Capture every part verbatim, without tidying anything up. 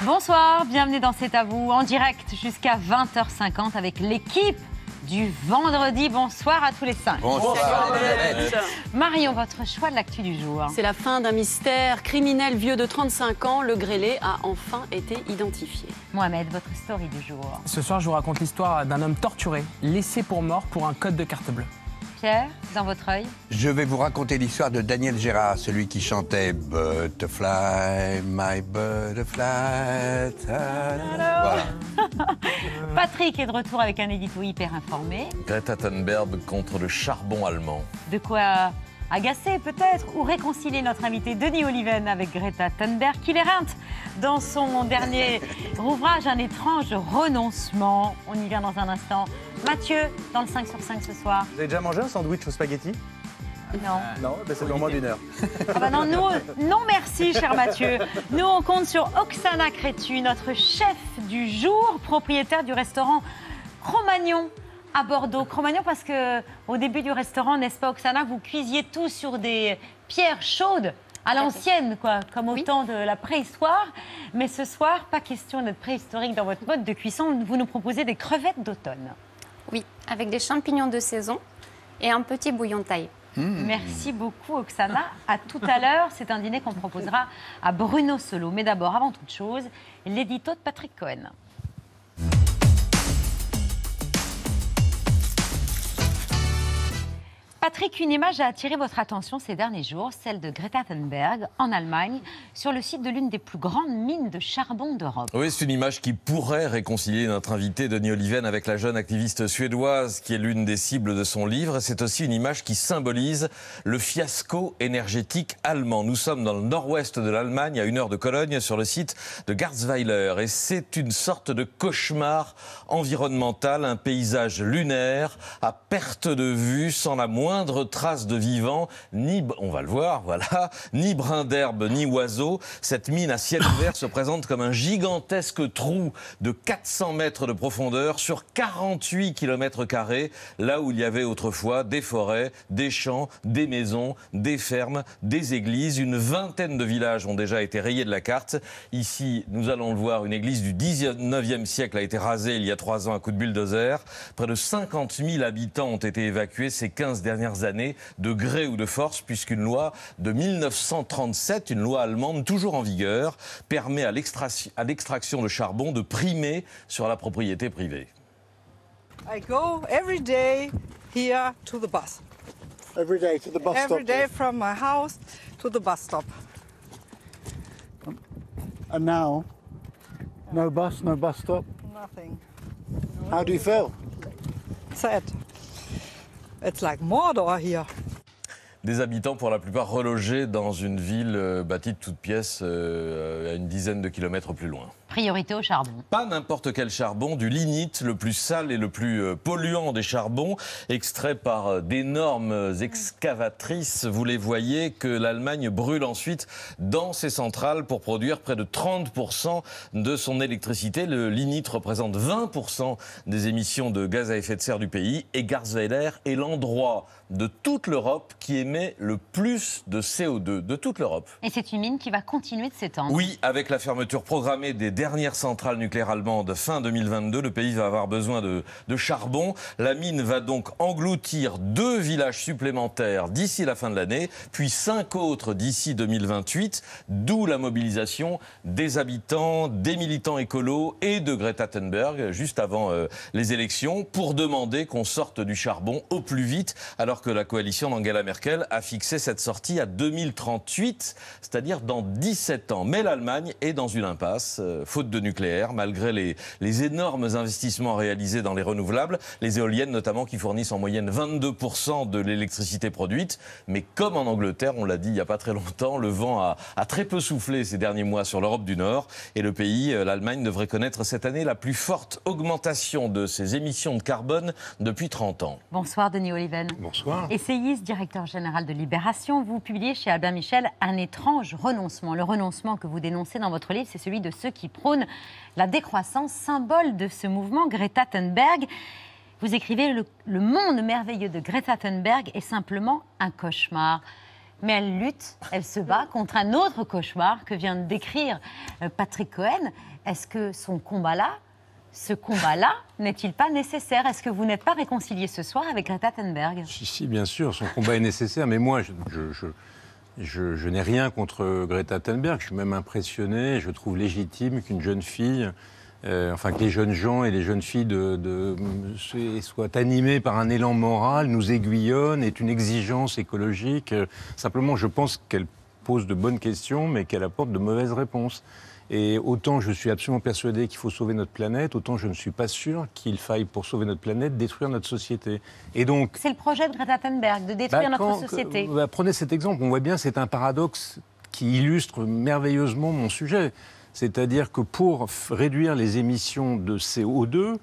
Bonsoir, bienvenue dans C'est à vous, en direct jusqu'à vingt heures cinquante avec l'équipe du vendredi. Bonsoir à tous les cinq. Bonsoir. Marion, votre choix de l'actu du jour. C'est la fin d'un mystère criminel vieux de trente-cinq ans. Le grêlé a enfin été identifié. Mohamed, votre story du jour. Ce soir, je vous raconte l'histoire d'un homme torturé, laissé pour mort pour un code de carte bleue. Pierre, dans votre œil. Je vais vous raconter l'histoire de Daniel Gérard, celui qui chantait Butterfly, my butterfly. Voilà. Patrick est de retour avec un édito hyper informé. Greta Thunberg contre le charbon allemand. De quoi agacer peut-être ou réconcilier notre invité Denis Oliven avec Greta Thunberg qui l'éreinte dans son dernier ouvrage Un étrange renoncement. On y vient dans un instant. Mathieu, dans le cinq sur cinq ce soir. Vous avez déjà mangé un sandwich au spaghetti? Non. Non, ben c'est dans moins d'une heure. Ah bah non, nous, non merci, cher Mathieu. Nous, on compte sur Oksana Crétu, notre chef du jour, propriétaire du restaurant Cro-Magnon à Bordeaux. Cro-Magnon parce qu'au début du restaurant, n'est-ce pas, Oksana, vous cuisiez tout sur des pierres chaudes à l'ancienne, quoi, comme au Oui. temps de la préhistoire. Mais ce soir, pas question d'être préhistorique dans votre mode de cuisson. Vous nous proposez des crevettes d'automne. Oui, avec des champignons de saison et un petit bouillon de taille. Mmh. Merci beaucoup, Oksana. À tout à l'heure, c'est un dîner qu'on proposera à Bruno Solo. Mais d'abord, avant toute chose, l'édito de Patrick Cohen. Patrick, une image a attiré votre attention ces derniers jours, celle de Greta Thunberg en Allemagne, sur le site de l'une des plus grandes mines de charbon d'Europe. Oui, c'est une image qui pourrait réconcilier notre invité Denis Oliven avec la jeune activiste suédoise qui est l'une des cibles de son livre. C'est aussi une image qui symbolise le fiasco énergétique allemand. Nous sommes dans le nord-ouest de l'Allemagne, à une heure de Cologne, sur le site de Garzweiler. Et c'est une sorte de cauchemar environnemental, un paysage lunaire, à perte de vue, sans la moindre moindre trace de vivant, ni, on va le voir, voilà, ni brin d'herbe, ni oiseau. Cette mine à ciel ouvert se présente comme un gigantesque trou de quatre cents mètres de profondeur sur quarante-huit kilomètres carrés, là où il y avait autrefois des forêts, des champs, des maisons, des fermes, des églises. Une vingtaine de villages ont déjà été rayés de la carte. Ici, nous allons le voir, une église du dix-neuvième siècle a été rasée il y a trois ans à coup de bulldozer. Près de cinquante mille habitants ont été évacués ces quinze dernières années, de gré ou de force, puisqu'une loi de mille neuf cent trente-sept, une loi allemande toujours en vigueur, permet à l'extraction de charbon de primer sur la propriété privée. I go every day here to the bus. Every day to the bus stop? Every day from my house to the bus stop. And now, no bus, no bus stop? Nothing. How do you feel? Sad. It's like Mordor here. Des habitants pour la plupart relogés dans une ville euh, bâtie de toutes pièces euh, à une dizaine de kilomètres plus loin. Priorité au charbon. Pas n'importe quel charbon, du lignite, le plus sale et le plus euh, polluant des charbons, extrait par euh, d'énormes excavatrices. Vous les voyez, que l'Allemagne brûle ensuite dans ses centrales pour produire près de trente pour cent de son électricité. Le lignite représente vingt pour cent des émissions de gaz à effet de serre du pays. Et Garzweiler est l'endroit de toute l'Europe qui émet le plus de C O deux, de toute l'Europe. Et c'est une mine qui va continuer de s'étendre. Oui, avec la fermeture programmée des dernière centrale nucléaire allemande fin deux mille vingt-deux. Le pays va avoir besoin de, de charbon. La mine va donc engloutir deux villages supplémentaires d'ici la fin de l'année, puis cinq autres d'ici deux mille vingt-huit, d'où la mobilisation des habitants, des militants écolos et de Greta Thunberg, juste avant euh, les élections, pour demander qu'on sorte du charbon au plus vite, alors que la coalition d'Angela Merkel a fixé cette sortie à deux mille trente-huit, c'est-à-dire dans dix-sept ans. Mais l'Allemagne est dans une impasse, euh, faute de nucléaire, malgré les, les énormes investissements réalisés dans les renouvelables, les éoliennes notamment qui fournissent en moyenne vingt-deux pour cent de l'électricité produite. Mais comme en Angleterre, on l'a dit il n'y a pas très longtemps, le vent a, a très peu soufflé ces derniers mois sur l'Europe du Nord. Et le pays, l'Allemagne, devrait connaître cette année la plus forte augmentation de ses émissions de carbone depuis trente ans. Bonsoir Denis Oliven. Bonsoir. Essayiste, directeur général de Libération, vous publiez chez Albin Michel Un étrange renoncement. Le renoncement que vous dénoncez dans votre livre, c'est celui de ceux qui prônent la décroissance, symbole de ce mouvement Greta Thunberg. Vous écrivez le, le monde merveilleux de Greta Thunberg est simplement un cauchemar. mais elle lutte, elle se bat contre un autre cauchemar que vient de décrire euh, Patrick Cohen. Est-ce que son combat-là, ce combat-là, n'est-il pas nécessaire? Est-ce que vous n'êtes pas réconcilié ce soir avec Greta Thunberg? Si, si, bien sûr, son combat est nécessaire, mais moi, je, je, je, je, je n'ai rien contre Greta Thunberg. Je suis même impressionné, je trouve légitime qu'une jeune fille... Euh, enfin, que les jeunes gens et les jeunes filles de, de, de, soient animés par un élan moral, nous aiguillonnent, est une exigence écologique. Euh, simplement, je pense qu'elle pose de bonnes questions, mais qu'elle apporte de mauvaises réponses. Et autant je suis absolument persuadé qu'il faut sauver notre planète, autant je ne suis pas sûr qu'il faille, pour sauver notre planète, détruire notre société. Et donc, c'est le projet de Greta Thunberg, de détruire bah, notre quand, société. Bah, prenez cet exemple, on voit bien, c'est un paradoxe qui illustre merveilleusement mon sujet. C'est-à-dire que pour réduire les émissions de C O deux,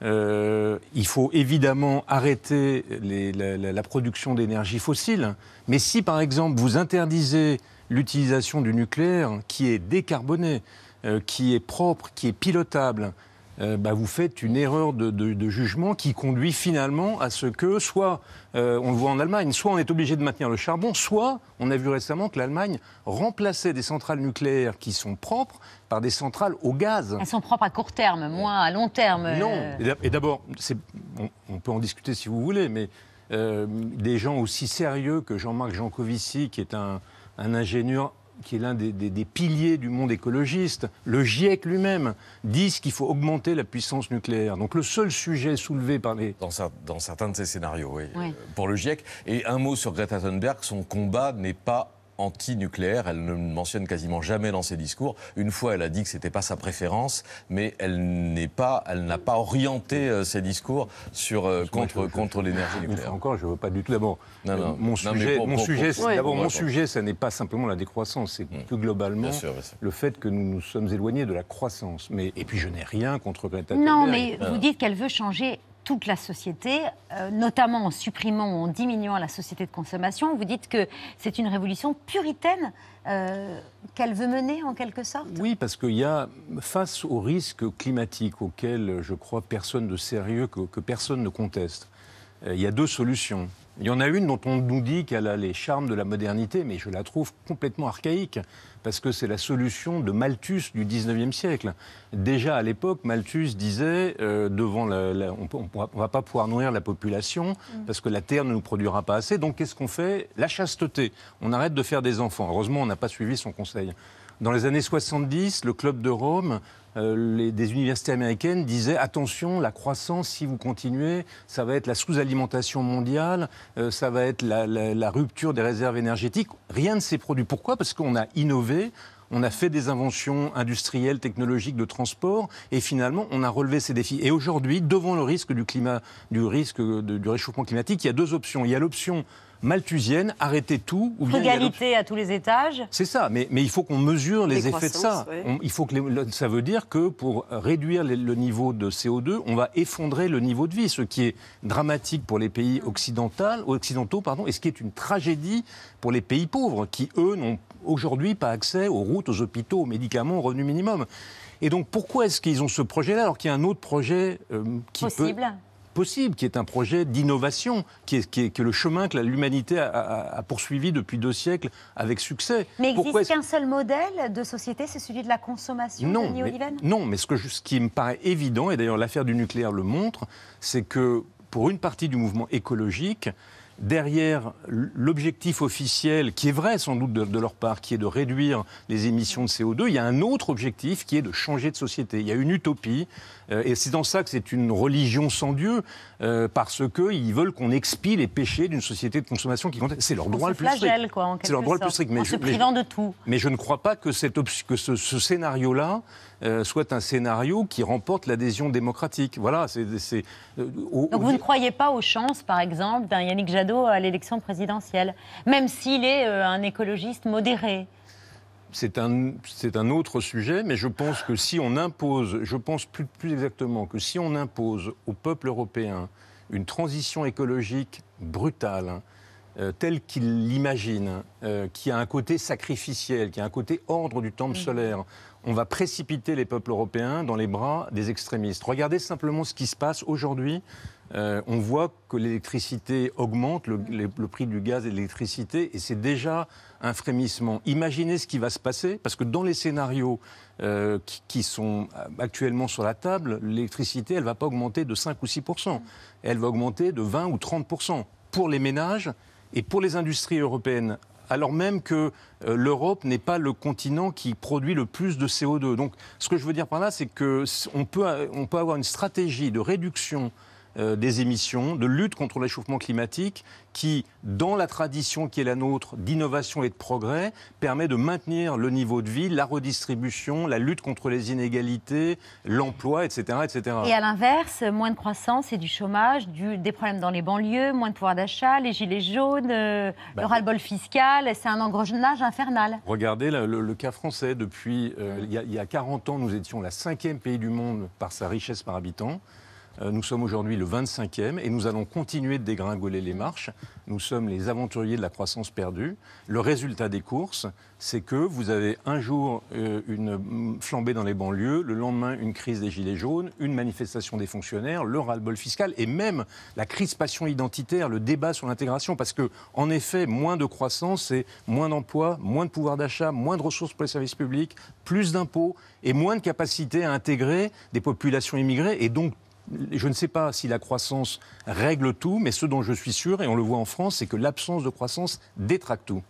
euh, il faut évidemment arrêter les, la, la, la production d'énergie fossile. Mais si, par exemple, vous interdisez l'utilisation du nucléaire, qui est décarboné, euh, qui est propre, qui est pilotable, euh, bah, vous faites une erreur de, de, de jugement qui conduit finalement à ce que, soit, euh, on le voit en Allemagne, soit on est obligé de maintenir le charbon, soit, on a vu récemment que l'Allemagne remplaçait des centrales nucléaires qui sont propres par des centrales au gaz. Elles sont propres à court terme, moins à long terme. Non. Et d'abord, on, on peut en discuter si vous voulez, mais euh, des gens aussi sérieux que Jean-Marc Jancovici, qui est un, un ingénieur, qui est l'un des, des, des piliers du monde écologiste, le GIEC lui-même, disent qu'il faut augmenter la puissance nucléaire. Donc le seul sujet soulevé par les... Dans, dans certains de ces scénarios, oui, oui. Euh, pour le GIEC. Et un mot sur Greta Thunberg, son combat n'est pas anti-nucléaire, elle ne le mentionne quasiment jamais dans ses discours. Une fois, elle a dit que c'était pas sa préférence, mais elle n'est pas, elle n'a pas orienté euh, ses discours sur euh, contre, contre l'énergie nucléaire. Une fois encore, je ne veux pas du tout. D'abord, non, non. euh, mon non, sujet, pour, mon pour, sujet, pour, c'est, d'abord, pour, mon pour, sujet, ça n'est pas simplement la décroissance, c'est mmh. plus globalement bien sûr, bien sûr. le fait que nous nous sommes éloignés de la croissance. Mais et puis, je n'ai rien contre Greta Thunberg. Non, mais ah. vous dites qu'elle veut changer toute la société, euh, notamment en supprimant ou en diminuant la société de consommation. Vous dites que c'est une révolution puritaine euh, qu'elle veut mener, en quelque sorte? Oui, parce qu'il y a, face aux risques climatiques auxquels, je crois, personne de sérieux, que, que personne ne conteste, euh, il y a deux solutions. Il y en a une dont on nous dit qu'elle a les charmes de la modernité, mais je la trouve complètement archaïque, parce que c'est la solution de Malthus du dix-neuvième siècle. Déjà à l'époque, Malthus disait, euh, devant la, la, on ne va pas pouvoir nourrir la population, parce que la terre ne nous produira pas assez, donc qu'est-ce qu'on fait? La chasteté. On arrête de faire des enfants. Heureusement, on n'a pas suivi son conseil. Dans les années soixante-dix, le Club de Rome, euh, les, des universités américaines disaient « Attention, la croissance, si vous continuez, ça va être la sous-alimentation mondiale, euh, ça va être la, la, la rupture des réserves énergétiques. » Rien ne s'est produit. Pourquoi? Parce qu'on a innové, on a fait des inventions industrielles, technologiques, de transport, et finalement, on a relevé ces défis. Et aujourd'hui, devant le risque du climat, du risque de, du réchauffement climatique, il y a deux options. Il y a l'option malthusienne, arrêter tout, ou bien égalité à tous les étages. C'est ça, mais, mais il faut qu'on mesure les, les effets de ça. Ouais. On, il faut que les, ça veut dire que pour réduire les, le niveau de C O deux, on va effondrer le niveau de vie, ce qui est dramatique pour les pays occidentaux, occidentaux pardon, et ce qui est une tragédie pour les pays pauvres, qui, eux, n'ont aujourd'hui pas accès aux routes, aux hôpitaux, aux médicaments, au revenu minimum. Et donc, pourquoi est-ce qu'ils ont ce projet-là, alors qu'il y a un autre projet euh, qui Possible. peut... possible, qui est un projet d'innovation, qui est, qui est, qui est le chemin que l'humanité a, a, a poursuivi depuis deux siècles avec succès. Mais existe qu'un seul modèle de société, c'est celui de la consommation, non, Denis mais, Oliven? Non, mais ce, que je, ce qui me paraît évident, et d'ailleurs l'affaire du nucléaire le montre, c'est que pour une partie du mouvement écologique, derrière l'objectif officiel, qui est vrai sans doute de, de leur part, qui est de réduire les émissions de C O deux, il y a un autre objectif qui est de changer de société. Il y a une utopie, euh, et c'est dans ça que c'est une religion sans Dieu, euh, parce qu'ils veulent qu'on expie les péchés d'une société de consommation qui compte. C'est leur droit le plus strict. Quoi, en c'est leur droit le plus strict. Mais en je, se privant mais, de tout. Mais je ne crois pas que, cette, que ce, ce scénario-là Euh, soit un scénario qui remporte l'adhésion démocratique. Voilà, c'est... c'est euh, au, Donc au... vous ne croyez pas aux chances, par exemple, d'un Yannick Jadot à l'élection présidentielle, même s'il est euh, un écologiste modéré? C'est un, c'est un autre sujet, mais je pense que si on impose, je pense plus, plus exactement que si on impose au peuple européen une transition écologique brutale, Euh, tel qu'il l'imagine, euh, qui a un côté sacrificiel, qui a un côté ordre du temple mmh. solaire, on va précipiter les peuples européens dans les bras des extrémistes. Regardez simplement ce qui se passe aujourd'hui. Euh, on voit que l'électricité augmente, le, le, le prix du gaz et de l'électricité, et c'est déjà un frémissement. Imaginez ce qui va se passer, parce que dans les scénarios euh, qui, qui sont actuellement sur la table, l'électricité, elle ne va pas augmenter de cinq ou six pour cent. Elle va augmenter de vingt ou trente pour cent pour les ménages et pour les industries européennes, alors même que euh, l'Europe n'est pas le continent qui produit le plus de C O deux. Donc, ce que je veux dire par là, c'est qu'on peut, on peut avoir une stratégie de réduction euh, des émissions, de lutte contre le réchauffement climatique, qui, dans la tradition qui est la nôtre d'innovation et de progrès, permet de maintenir le niveau de vie, la redistribution, la lutte contre les inégalités, l'emploi, et cetera, et cetera. Et à l'inverse, moins de croissance et du chômage, du, des problèmes dans les banlieues, moins de pouvoir d'achat, les gilets jaunes, euh, bah, le ras-le-bol fiscal, c'est un engrenage infernal. Regardez le, le, le cas français. Depuis euh, il, y a, il y a quarante ans, nous étions la cinquième pays du monde par sa richesse par habitant. Euh, nous sommes aujourd'hui le vingt-cinquième et nous allons continuer de dégringoler les marches. Nous sommes les aventuriers de la croissance perdue. Le résultat des courses, c'est que vous avez un jour euh, une flambée dans les banlieues, le lendemain une crise des gilets jaunes, une manifestation des fonctionnaires, le ras-le-bol fiscal et même la crispation identitaire, le débat sur l'intégration. Parce que, en effet, moins de croissance, c'est moins d'emplois, moins de pouvoir d'achat, moins de ressources pour les services publics, plus d'impôts et moins de capacité à intégrer des populations immigrées et donc je ne sais pas si la croissance règle tout, mais ce dont je suis sûr, et on le voit en France, c'est que l'absence de croissance détraque tout.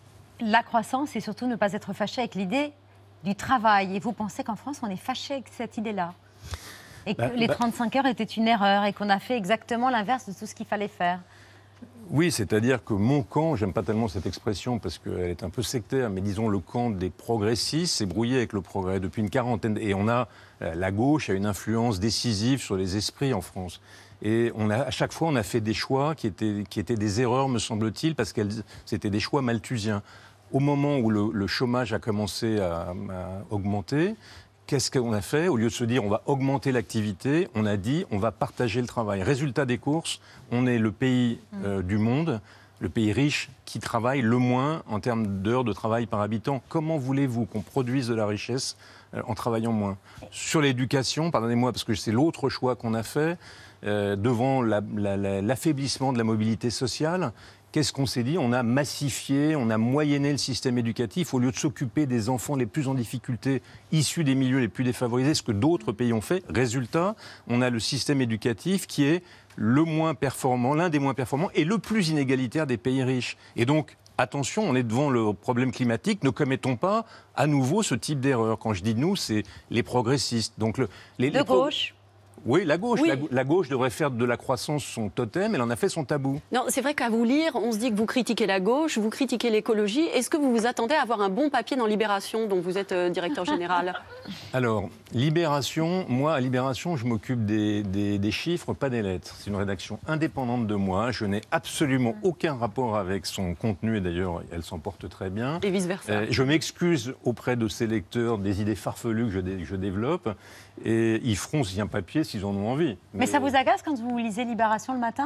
La croissance, c'est surtout ne pas être fâché avec l'idée du travail. Et vous pensez qu'en France, on est fâché avec cette idée-là? Et que bah, les bah... trente-cinq heures étaient une erreur et qu'on a fait exactement l'inverse de tout ce qu'il fallait faire? Oui, c'est-à-dire que mon camp, j'aime pas tellement cette expression parce qu'elle est un peu sectaire, mais disons le camp des progressistes s'est brouillé avec le progrès depuis une quarantaine. Et on a, la gauche a une influence décisive sur les esprits en France. Et on a, à chaque fois, on a fait des choix qui étaient, qui étaient des erreurs, me semble-t-il, parce que c'était des choix malthusiens. Au moment où le, le chômage a commencé à, à augmenter, qu'est-ce qu'on a fait? Au lieu de se dire on va augmenter l'activité, on a dit on va partager le travail. Résultat des courses, on est le pays euh, du monde, le pays riche qui travaille le moins en termes d'heures de travail par habitant. Comment voulez-vous qu'on produise de la richesse euh, en travaillant moins? Sur l'éducation, pardonnez-moi parce que c'est l'autre choix qu'on a fait, euh, devant la, la, la, l'affaiblissement de la mobilité sociale, qu'est-ce qu'on s'est dit? On a massifié, on a moyenné le système éducatif au lieu de s'occuper des enfants les plus en difficulté, issus des milieux les plus défavorisés, ce que d'autres pays ont fait. Résultat, on a le système éducatif qui est le moins performant, l'un des moins performants et le plus inégalitaire des pays riches. Et donc, attention, on est devant le problème climatique, ne commettons pas à nouveau ce type d'erreur. Quand je dis nous, c'est les progressistes. Donc le, les, de les pro... gauche. Oui, la gauche. Oui. La, la gauche devrait faire de la croissance son totem, elle en a fait son tabou. Non, c'est vrai qu'à vous lire, on se dit que vous critiquez la gauche, vous critiquez l'écologie. Est-ce que vous vous attendez à avoir un bon papier dans Libération, dont vous êtes euh, directeur général? Alors, Libération, moi, à Libération, je m'occupe des, des, des chiffres, pas des lettres. C'est une rédaction indépendante de moi. Je n'ai absolument aucun rapport avec son contenu, et d'ailleurs, elle s'en porte très bien. Et vice-versa. Euh, je m'excuse auprès de ces lecteurs des idées farfelues que je, dé, je développe. Et ils feront si un papier s'ils en ont envie. Mais, Mais ça vous agace quand vous lisez Libération le matin?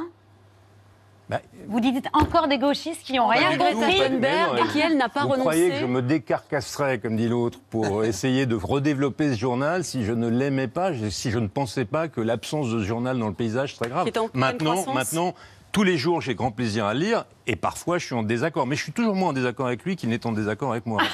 bah, Vous dites encore des gauchistes qui n'ont rien Greta compris. Thunberg, et qui, elle, n'a pas vous renoncé. croyez que je me décarcasserais, comme dit l'autre, pour essayer de redévelopper ce journal si je ne l'aimais pas, si je ne pensais pas que l'absence de ce journal dans le paysage serait grave. Qui est en pleine Maintenant, croissance. maintenant, tous les jours, j'ai grand plaisir à le lire et parfois, je suis en désaccord. Mais je suis toujours moins en désaccord avec lui qu'il n'est en désaccord avec moi.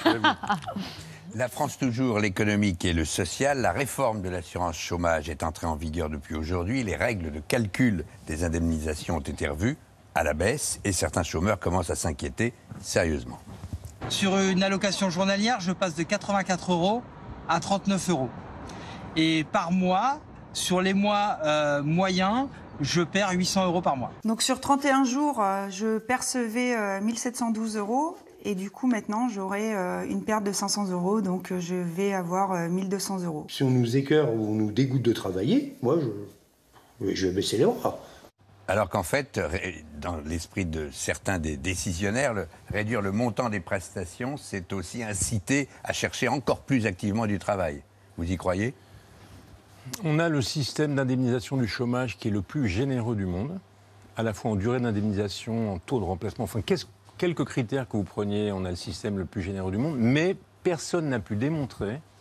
La France toujours, l'économique et le social. La réforme de l'assurance chômage est entrée en vigueur depuis aujourd'hui. Les règles de calcul des indemnisations ont été revues à la baisse et certains chômeurs commencent à s'inquiéter sérieusement. Sur une allocation journalière, je passe de quatre-vingt-quatre euros à trente-neuf euros. Et par mois, sur les mois euh, moyens, je perds huit cents euros par mois. Donc sur trente et un jours, euh, je percevais euh, mille sept cent douze euros. Et du coup, maintenant, j'aurai euh, une perte de cinq cents euros, donc euh, je vais avoir euh, mille deux cents euros. Si on nous écœure ou on nous dégoûte de travailler, moi, je, je vais baisser les bras. Alors qu'en fait, dans l'esprit de certains des décisionnaires, le, réduire le montant des prestations, c'est aussi inciter à chercher encore plus activement du travail. Vous y croyez? On a le système d'indemnisation du chômage qui est le plus généreux du monde, à la fois en durée d'indemnisation, en taux de remplacement. Enfin, qu'est-ce quelques critères que vous preniez, on a le système le plus généreux du monde, mais personne n'a pu démontrer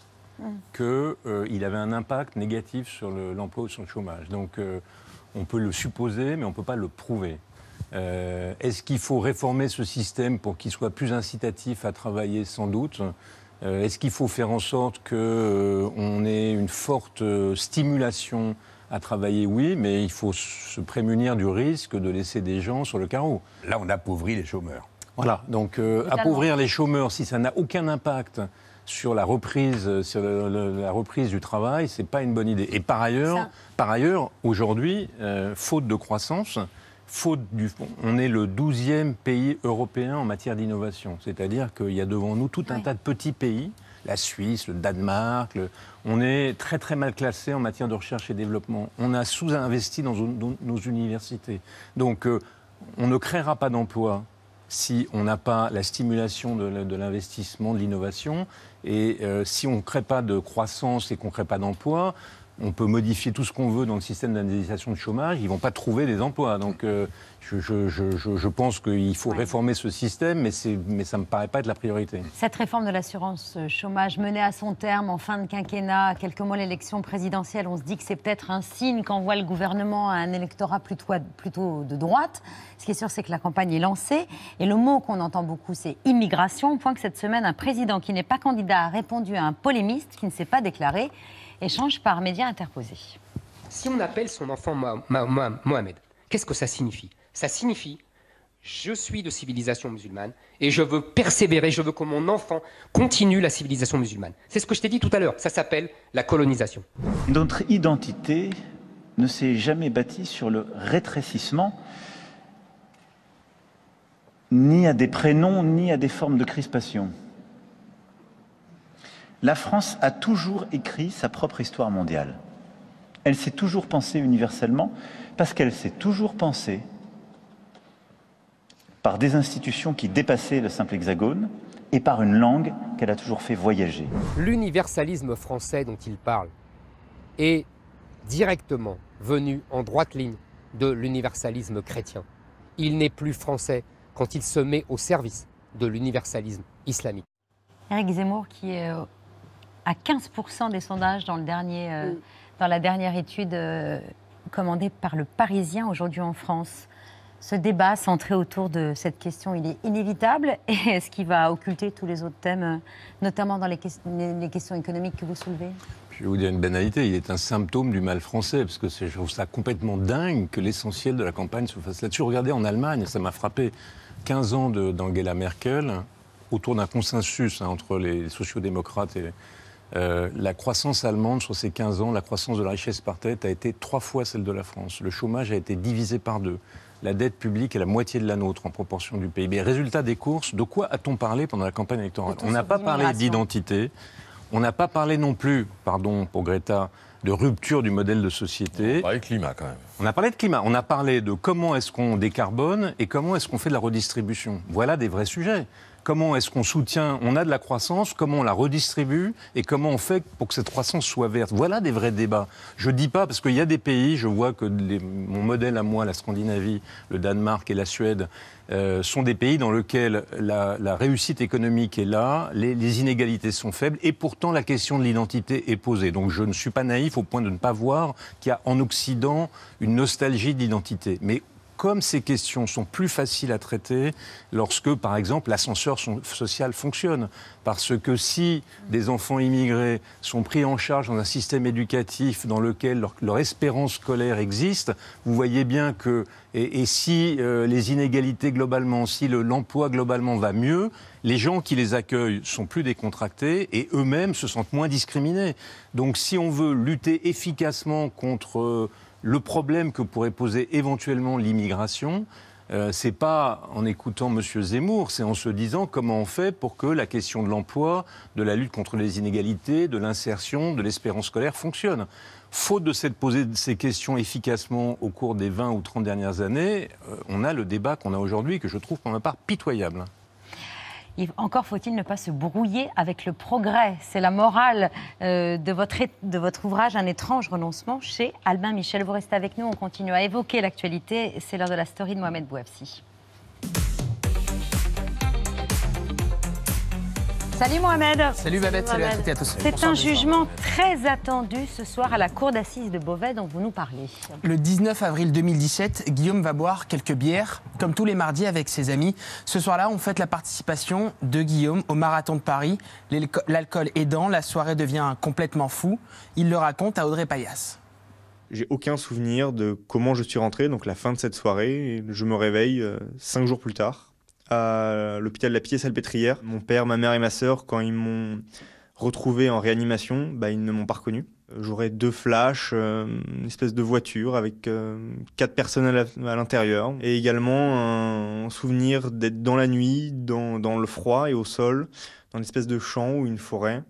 qu'il euh, avait un impact négatif sur le, l'emploi ou sur le chômage. Donc euh, on peut le supposer, mais on ne peut pas le prouver. Euh, est-ce qu'il faut réformer ce système pour qu'il soit plus incitatif à travailler? Sans doute. Euh, est-ce qu'il faut faire en sorte qu'on euh, ait une forte euh, stimulation à travailler? Oui, mais il faut se prémunir du risque de laisser des gens sur le carreau. Là, on appauvrit les chômeurs. Voilà, donc euh, appauvrir les chômeurs, si ça n'a aucun impact sur la reprise, sur le, le, la reprise du travail, c'est pas une bonne idée. Et par ailleurs, par ailleurs aujourd'hui, euh, faute de croissance, faute du, on est le douzième pays européen en matière d'innovation. C'est-à-dire qu'il y a devant nous tout un oui. tas de petits pays, la Suisse, le Danemark, le, on est très très mal classé en matière de recherche et développement. On a sous-investi dans, dans nos universités. Donc euh, on ne créera pas d'emplois si on n'a pas la stimulation de, de l'investissement, de l'innovation. Et euh, si on ne crée pas de croissance et qu'on ne crée pas d'emplois, on peut modifier tout ce qu'on veut dans le système d'indemnisation de chômage, ils ne vont pas trouver des emplois. Donc euh, je, je, je, je pense qu'il faut ouais. réformer ce système, mais, c'est, mais ça ne me paraît pas être la priorité. Cette réforme de l'assurance chômage menée à son terme en fin de quinquennat, à quelques mois de l'élection présidentielle, on se dit que c'est peut-être un signe qu'envoie le gouvernement à un électorat plutôt, plutôt de droite. Ce qui est sûr, c'est que la campagne est lancée. Et le mot qu'on entend beaucoup, c'est immigration. Au point que cette semaine, un président qui n'est pas candidat a répondu à un polémiste qui ne s'est pas déclaré. Échange par médias interposés. Si on appelle son enfant Mohamed, qu'est-ce que ça signifie? Ça signifie « je suis de civilisation musulmane et je veux persévérer, je veux que mon enfant continue la civilisation musulmane ». C'est ce que je t'ai dit tout à l'heure, ça s'appelle la colonisation. Notre identité ne s'est jamais bâtie sur le rétrécissement, ni à des prénoms, ni à des formes de crispation. La France a toujours écrit sa propre histoire mondiale. Elle s'est toujours pensée universellement parce qu'elle s'est toujours pensée par des institutions qui dépassaient le simple hexagone et par une langue qu'elle a toujours fait voyager. L'universalisme français dont il parle est directement venu en droite ligne de l'universalisme chrétien. Il n'est plus français quand il se met au service de l'universalisme islamique. Éric Zemmour qui est à quinze pour cent des sondages dans, le dernier, euh, dans la dernière étude euh, commandée par le Parisien aujourd'hui en France. Ce débat centré autour de cette question, il est inévitable. Et est-ce qu'il va occulter tous les autres thèmes, notamment dans les, que- les questions économiques que vous soulevez? Je vais vous dire une banalité, il est un symptôme du mal français, parce que c'est, je trouve ça complètement dingue que l'essentiel de la campagne se fasse là-dessus. Regardez en Allemagne, ça m'a frappé, quinze ans de, d'Angela Merkel, autour d'un consensus hein, entre les sociodémocrates et... Euh, la croissance allemande sur ces quinze ans, la croissance de la richesse par tête a été trois fois celle de la France. Le chômage a été divisé par deux. La dette publique est la moitié de la nôtre en proportion du P I B. Résultat des courses, de quoi a-t-on parlé pendant la campagne électorale? On n'a pas parlé d'identité, on n'a pas parlé non plus, pardon pour Greta, de rupture du modèle de société. On a parlé de climat quand même. On a parlé de climat, on a parlé de comment est-ce qu'on décarbone et comment est-ce qu'on fait de la redistribution. Voilà des vrais sujets. Comment est-ce qu'on soutient, on a de la croissance, comment on la redistribue et comment on fait pour que cette croissance soit verte. Voilà des vrais débats. Je ne dis pas, parce qu'il y a des pays, je vois que les, mon modèle à moi, la Scandinavie, le Danemark et la Suède, euh, sont des pays dans lesquels la, la réussite économique est là, les, les inégalités sont faibles et pourtant la question de l'identité est posée. Donc je ne suis pas naïf au point de ne pas voir qu'il y a en Occident une nostalgie d'identité. Mais comme ces questions sont plus faciles à traiter lorsque, par exemple, l'ascenseur social fonctionne. Parce que si des enfants immigrés sont pris en charge dans un système éducatif dans lequel leur, leur espérance scolaire existe, vous voyez bien que, et, et si euh, les inégalités globalement, si le, l'emploi globalement va mieux, les gens qui les accueillent sont plus décontractés et eux-mêmes se sentent moins discriminés. Donc si on veut lutter efficacement contre... Euh, le problème que pourrait poser éventuellement l'immigration, euh, c'est pas en écoutant M. Zemmour, c'est en se disant comment on fait pour que la question de l'emploi, de la lutte contre les inégalités, de l'insertion, de l'espérance scolaire fonctionne. Faute de s'être posé ces questions efficacement au cours des vingt ou trente dernières années, euh, on a le débat qu'on a aujourd'hui que je trouve pour ma part pitoyable. Encore faut-il ne pas se brouiller avec le progrès. C'est la morale euh, de, votre, de votre ouvrage « Un étrange renoncement » chez Albin Michel. Vous restez avec nous, on continue à évoquer l'actualité. C'est l'heure de la story de Mohamed Bouafsi. Salut Mohamed. Salut Babette, salut, salut à toutes et à tous. C'est Bonsoir, un bonsoir. jugement très attendu ce soir à la cour d'assises de Beauvais dont vous nous parlez. Le dix-neuf avril deux mille dix-sept, Guillaume va boire quelques bières, comme tous les mardis avec ses amis. Ce soir-là, on fête la participation de Guillaume au Marathon de Paris. L'alcool aidant, la soirée devient complètement fou. Il le raconte à Audrey Payas. J'ai aucun souvenir de comment je suis rentré, donc la fin de cette soirée. Et je me réveille euh, cinq jours plus tard à l'hôpital de la Pitié-Salpêtrière. Mon père, ma mère et ma sœur, quand ils m'ont retrouvé en réanimation, bah, ils ne m'ont pas reconnu. J'aurais deux flashs, euh, une espèce de voiture avec euh, quatre personnes à l'intérieur. Et également un souvenir d'être dans la nuit, dans, dans le froid et au sol, dans une espèce de champ ou une forêt.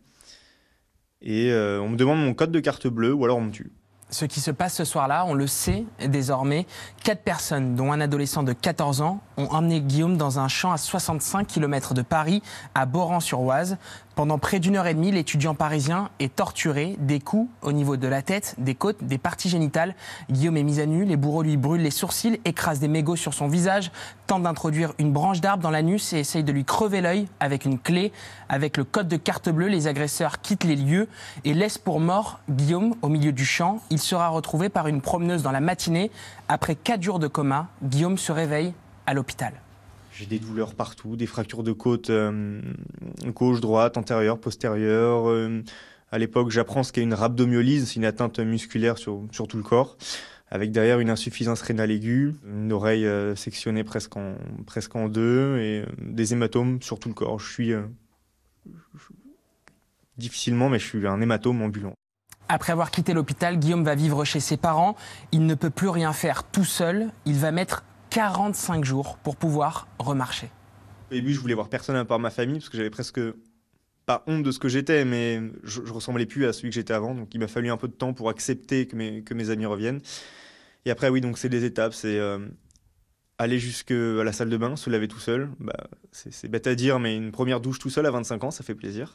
Et euh, on me demande mon code de carte bleue ou alors on me tue. Ce qui se passe ce soir-là, on le sait désormais, quatre personnes, dont un adolescent de quatorze ans, ont emmené Guillaume dans un champ à soixante-cinq kilomètres de Paris, à Boran-sur-Oise. Pendant près d'une heure et demie, l'étudiant parisien est torturé, des coups au niveau de la tête, des côtes, des parties génitales. Guillaume est mis à nu, les bourreaux lui brûlent les sourcils, écrasent des mégots sur son visage, tentent d'introduire une branche d'arbre dans l'anus et essayent de lui crever l'œil avec une clé. Avec le code de carte bleue, les agresseurs quittent les lieux et laissent pour mort Guillaume au milieu du champ. Il sera retrouvé par une promeneuse dans la matinée. Après quatre jours de coma, Guillaume se réveille à l'hôpital. J'ai des douleurs partout, des fractures de côte euh, gauche, droite, antérieure, postérieure. Euh, à l'époque, j'apprends ce qu'est une rhabdomyolyse, c'est une atteinte musculaire sur, sur tout le corps, avec derrière une insuffisance rénale aiguë, une oreille euh, sectionnée presque en, presque en deux et euh, des hématomes sur tout le corps. Je suis, euh, je, difficilement, mais je suis un hématome ambulant. Après avoir quitté l'hôpital, Guillaume va vivre chez ses parents. Il ne peut plus rien faire tout seul. Il va mettre quarante-cinq jours pour pouvoir remarcher. Au début, je voulais voir personne à part ma famille, parce que j'avais presque pas honte de ce que j'étais, mais je, je ressemblais plus à celui que j'étais avant. Donc il m'a fallu un peu de temps pour accepter que mes, que mes amis reviennent. Et après, oui, donc c'est des étapes. C'est euh, aller jusqu'à la salle de bain, se laver tout seul. Bah, c'est bête à dire, mais une première douche tout seul à vingt-cinq ans, ça fait plaisir.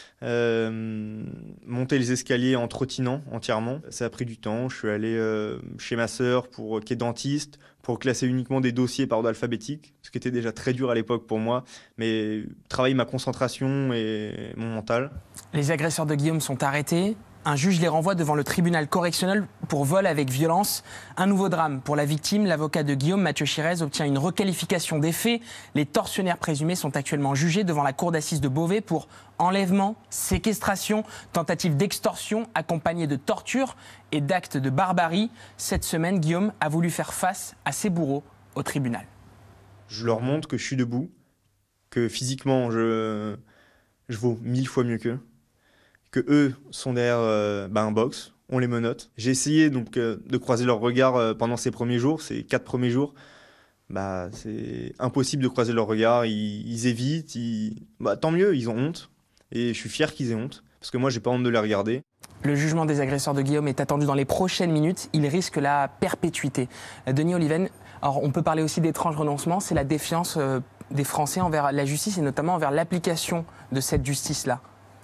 Euh, monter les escaliers en trottinant entièrement, ça a pris du temps. Je suis allé euh, chez ma sœur, pour, qui est dentiste, pour classer uniquement des dossiers par ordre alphabétique, ce qui était déjà très dur à l'époque pour moi, mais travailler ma concentration et mon mental. Les agresseurs de Guillaume sont arrêtés. Un juge les renvoie devant le tribunal correctionnel pour vol avec violence. Un nouveau drame pour la victime. L'avocat de Guillaume, Mathieu Chirez, obtient une requalification des faits. Les tortionnaires présumés sont actuellement jugés devant la cour d'assises de Beauvais pour enlèvement, séquestration, tentative d'extorsion accompagnée de torture et d'actes de barbarie. Cette semaine, Guillaume a voulu faire face à ses bourreaux au tribunal. Je leur montre que je suis debout, que physiquement, je, je vaux mille fois mieux qu'eux. Que eux sont derrière euh, bah, un box, on les menotte. J'ai essayé donc euh, de croiser leur regard euh, pendant ces premiers jours, ces quatre premiers jours. Bah, c'est impossible de croiser leur regard, ils, ils évitent, ils... Bah, tant mieux, ils ont honte. Et je suis fier qu'ils aient honte, parce que moi j'ai pas honte de les regarder. Le jugement des agresseurs de Guillaume est attendu dans les prochaines minutes. Il risque la perpétuité. Denis Oliven, alors on peut parler aussi d'étrange renoncement, c'est la défiance euh, des Français envers la justice et notamment envers l'application de cette justice-là.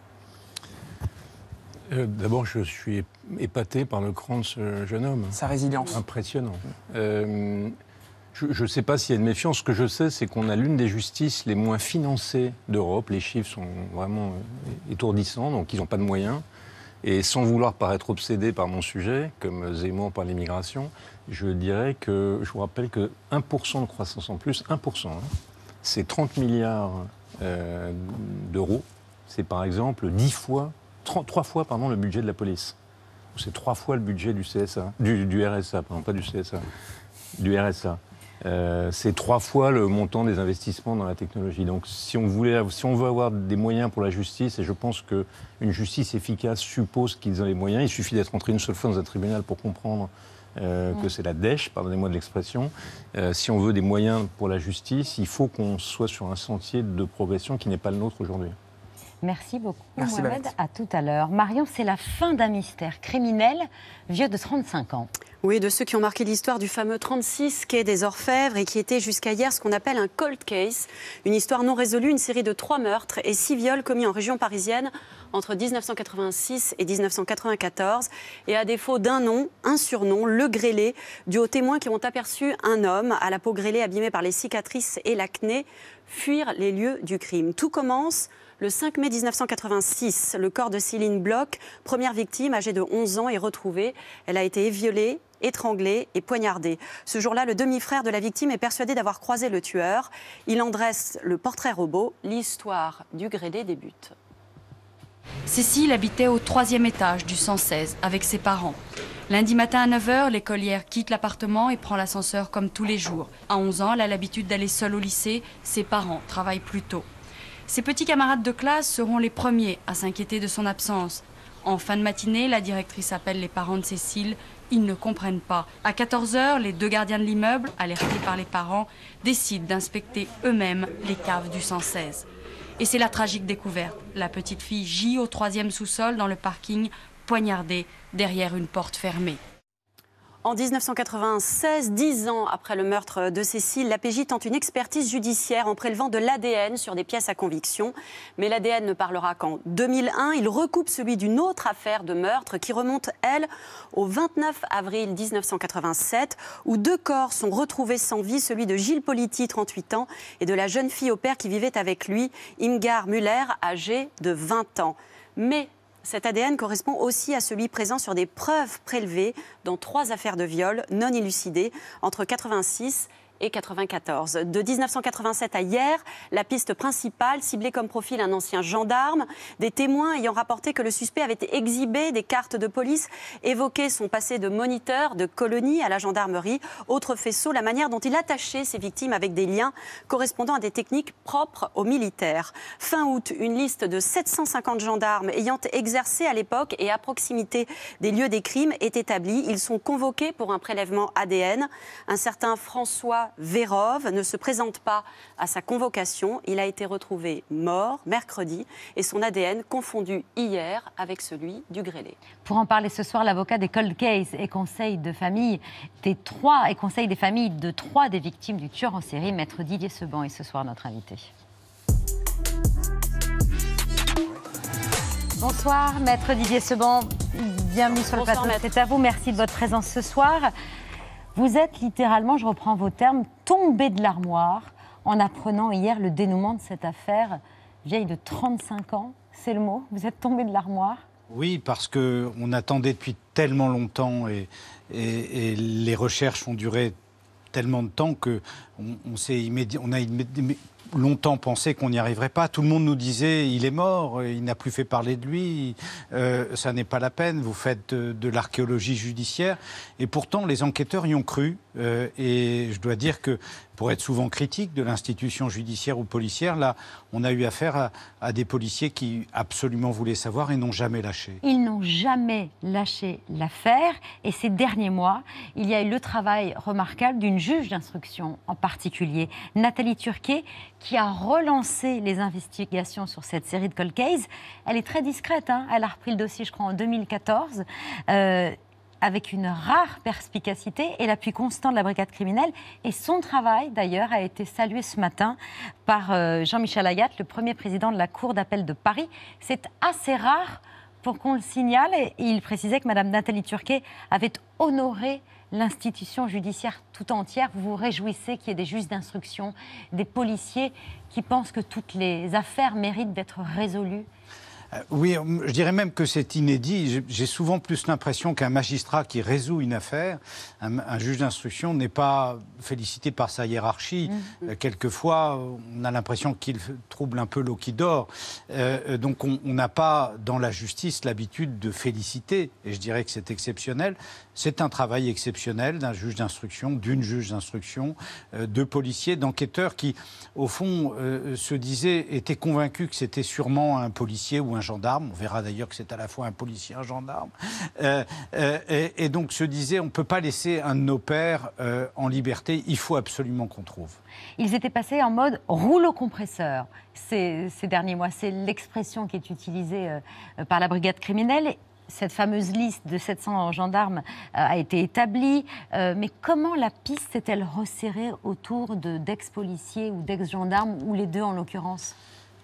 Euh, D'abord, je suis épaté par le cran de ce jeune homme. Sa résilience. Impressionnant. Euh, je ne sais pas s'il y a une méfiance. Ce que je sais, c'est qu'on a l'une des justices les moins financées d'Europe. Les chiffres sont vraiment étourdissants, donc ils n'ont pas de moyens. Et sans vouloir paraître obsédé par mon sujet, comme Zemmour par l'immigration, je dirais que, je vous rappelle que un pour cent de croissance en plus, un pour cent, hein, c'est trente milliards euh, d'euros. C'est par exemple dix fois trois fois pardon, le budget de la police. C'est trois fois le budget du C S A, du, du R S A, pardon, pas du C S A, du R S A. Euh, c'est trois fois le montant des investissements dans la technologie. Donc si on, voulait, si on veut avoir des moyens pour la justice, et je pense qu'une justice efficace suppose qu'ils ont les moyens, il suffit d'être entré une seule fois dans un tribunal pour comprendre euh, ouais. que c'est la dèche, pardonnez-moi de l'expression. Euh, si on veut des moyens pour la justice, il faut qu'on soit sur un sentier de progression qui n'est pas le nôtre aujourd'hui. Merci beaucoup, Merci Mohamed. Babette. À tout à l'heure. Marion, c'est la fin d'un mystère criminel, vieux de trente-cinq ans. Oui, de ceux qui ont marqué l'histoire du fameux trente-six quai des Orfèvres et qui était jusqu'à hier ce qu'on appelle un cold case, une histoire non résolue, une série de trois meurtres et six viols commis en région parisienne entre mille neuf cent quatre-vingt-six et mille neuf cent quatre-vingt-quatorze. Et à défaut d'un nom, un surnom, le grêlé, dû aux témoins qui ont aperçu un homme à la peau grêlée abîmée par les cicatrices et l'acné fuir les lieux du crime. Tout commence Le cinq mai mille neuf cent quatre-vingt-six, le corps de Céline Bloch, première victime, âgée de onze ans, est retrouvé. Elle a été violée, étranglée et poignardée. Ce jour-là, le demi-frère de la victime est persuadé d'avoir croisé le tueur. Il en dresse le portrait robot. L'histoire du grêlé débute. Cécile habitait au troisième étage du cent seize avec ses parents. Lundi matin à neuf heures, l'écolière quitte l'appartement et prend l'ascenseur comme tous les jours. À onze ans, elle a l'habitude d'aller seule au lycée. Ses parents travaillent plus tôt. Ses petits camarades de classe seront les premiers à s'inquiéter de son absence. En fin de matinée, la directrice appelle les parents de Cécile. Ils ne comprennent pas. À quatorze heures, les deux gardiens de l'immeuble, alertés par les parents, décident d'inspecter eux-mêmes les caves du cent seize. Et c'est la tragique découverte. La petite fille gît au troisième sous-sol dans le parking, poignardée derrière une porte fermée. En mille neuf cent quatre-vingt-seize, dix ans après le meurtre de Cécile, la P J tente une expertise judiciaire en prélevant de l'A D N sur des pièces à conviction. Mais l'A D N ne parlera qu'en deux mille un. Il recoupe celui d'une autre affaire de meurtre qui remonte, elle, au vingt-neuf avril mille neuf cent quatre-vingt-sept, où deux corps sont retrouvés sans vie, celui de Gilles Politi, trente-huit ans, et de la jeune fille au père qui vivait avec lui, Imgar Müller, âgée de vingt ans. Mais cet A D N correspond aussi à celui présent sur des preuves prélevées dans trois affaires de viol non élucidées entre quatre-vingt-six et quatre-vingt-quatorze. De mille neuf cent quatre-vingt-sept à hier, la piste principale ciblait comme profil un ancien gendarme, des témoins ayant rapporté que le suspect avait exhibé des cartes de police, évoqué son passé de moniteur de colonie à la gendarmerie. Autre faisceau, la manière dont il attachait ses victimes avec des liens correspondant à des techniques propres aux militaires. Fin août, une liste de sept cent cinquante gendarmes ayant exercé à l'époque et à proximité des lieux des crimes est établie. Ils sont convoqués pour un prélèvement A D N. Un certain François Vérove ne se présente pas à sa convocation. Il a été retrouvé mort mercredi et son A D N confondu hier avec celui du grêlé. Pour en parler ce soir, l'avocat des cold cases et conseil de famille des trois et conseil des familles de trois des victimes du tueur en série, maître Didier Seban, est ce soir notre invité. Bonsoir, maître Didier Seban. Bienvenue sur le plateau. C'est à vous. Merci de votre présence ce soir. Vous êtes littéralement, je reprends vos termes, tombé de l'armoire en apprenant hier le dénouement de cette affaire vieille de trente-cinq ans. C'est le mot. Vous êtes tombé de l'armoire. Oui, parce qu'on attendait depuis tellement longtemps et, et, et les recherches ont duré tellement de temps qu'on on s'est immédiat, on a immédiat, longtemps pensé qu'on n'y arriverait pas. Tout le monde nous disait il est mort, il n'a plus fait parler de lui, euh, ça n'est pas la peine, vous faites de, de l'archéologie judiciaire. Et pourtant, les enquêteurs y ont cru. Euh, et je dois dire que, pour être souvent critique de l'institution judiciaire ou policière, là, on a eu affaire à, à des policiers qui absolument voulaient savoir et n'ont jamais lâché. Ils n'ont jamais lâché l'affaire. Et ces derniers mois, il y a eu le travail remarquable d'une juge d'instruction en particulier, Nathalie Turquet, qui a relancé les investigations sur cette série de cold cases. Elle est très discrète, hein. Elle a repris le dossier, je crois, en deux mille quatorze, euh, avec une rare perspicacité et l'appui constant de la brigade criminelle. Et son travail, d'ailleurs, a été salué ce matin par euh, Jean-Michel Ayat, le premier président de la Cour d'appel de Paris. C'est assez rare pour qu'on le signale. Et il précisait que Mme Nathalie Turquet avait honoré l'institution judiciaire tout entière. Vous vous réjouissez qu'il y ait des juges d'instruction, des policiers qui pensent que toutes les affaires méritent d'être résolues? Euh, oui, je dirais même que c'est inédit. J'ai souvent plus l'impression qu'un magistrat qui résout une affaire, un, un juge d'instruction, n'est pas félicité par sa hiérarchie. Mmh. Euh, quelquefois, on a l'impression qu'il trouble un peu l'eau qui dort. Euh, donc on n'a pas, dans la justice, l'habitude de féliciter. Et je dirais que c'est exceptionnel. C'est un travail exceptionnel d'un juge d'instruction, d'une juge d'instruction, euh, de policiers, d'enquêteurs qui, au fond, euh, se disaient, étaient convaincus que c'était sûrement un policier ou un gendarme. On verra d'ailleurs que c'est à la fois un policier et un gendarme. Euh, euh, et, et donc se disaient, on ne peut pas laisser un de nos pères euh, en liberté, il faut absolument qu'on trouve. Ils étaient passés en mode rouleau compresseur ces, ces derniers mois. C'est l'expression qui est utilisée euh, par la brigade criminelle. Cette fameuse liste de sept cents gendarmes euh, a été établie. Euh, mais comment la piste s'est-elle resserrée autour de, d'ex-policiers ou d'ex-gendarmes, ou les deux en l'occurrence ?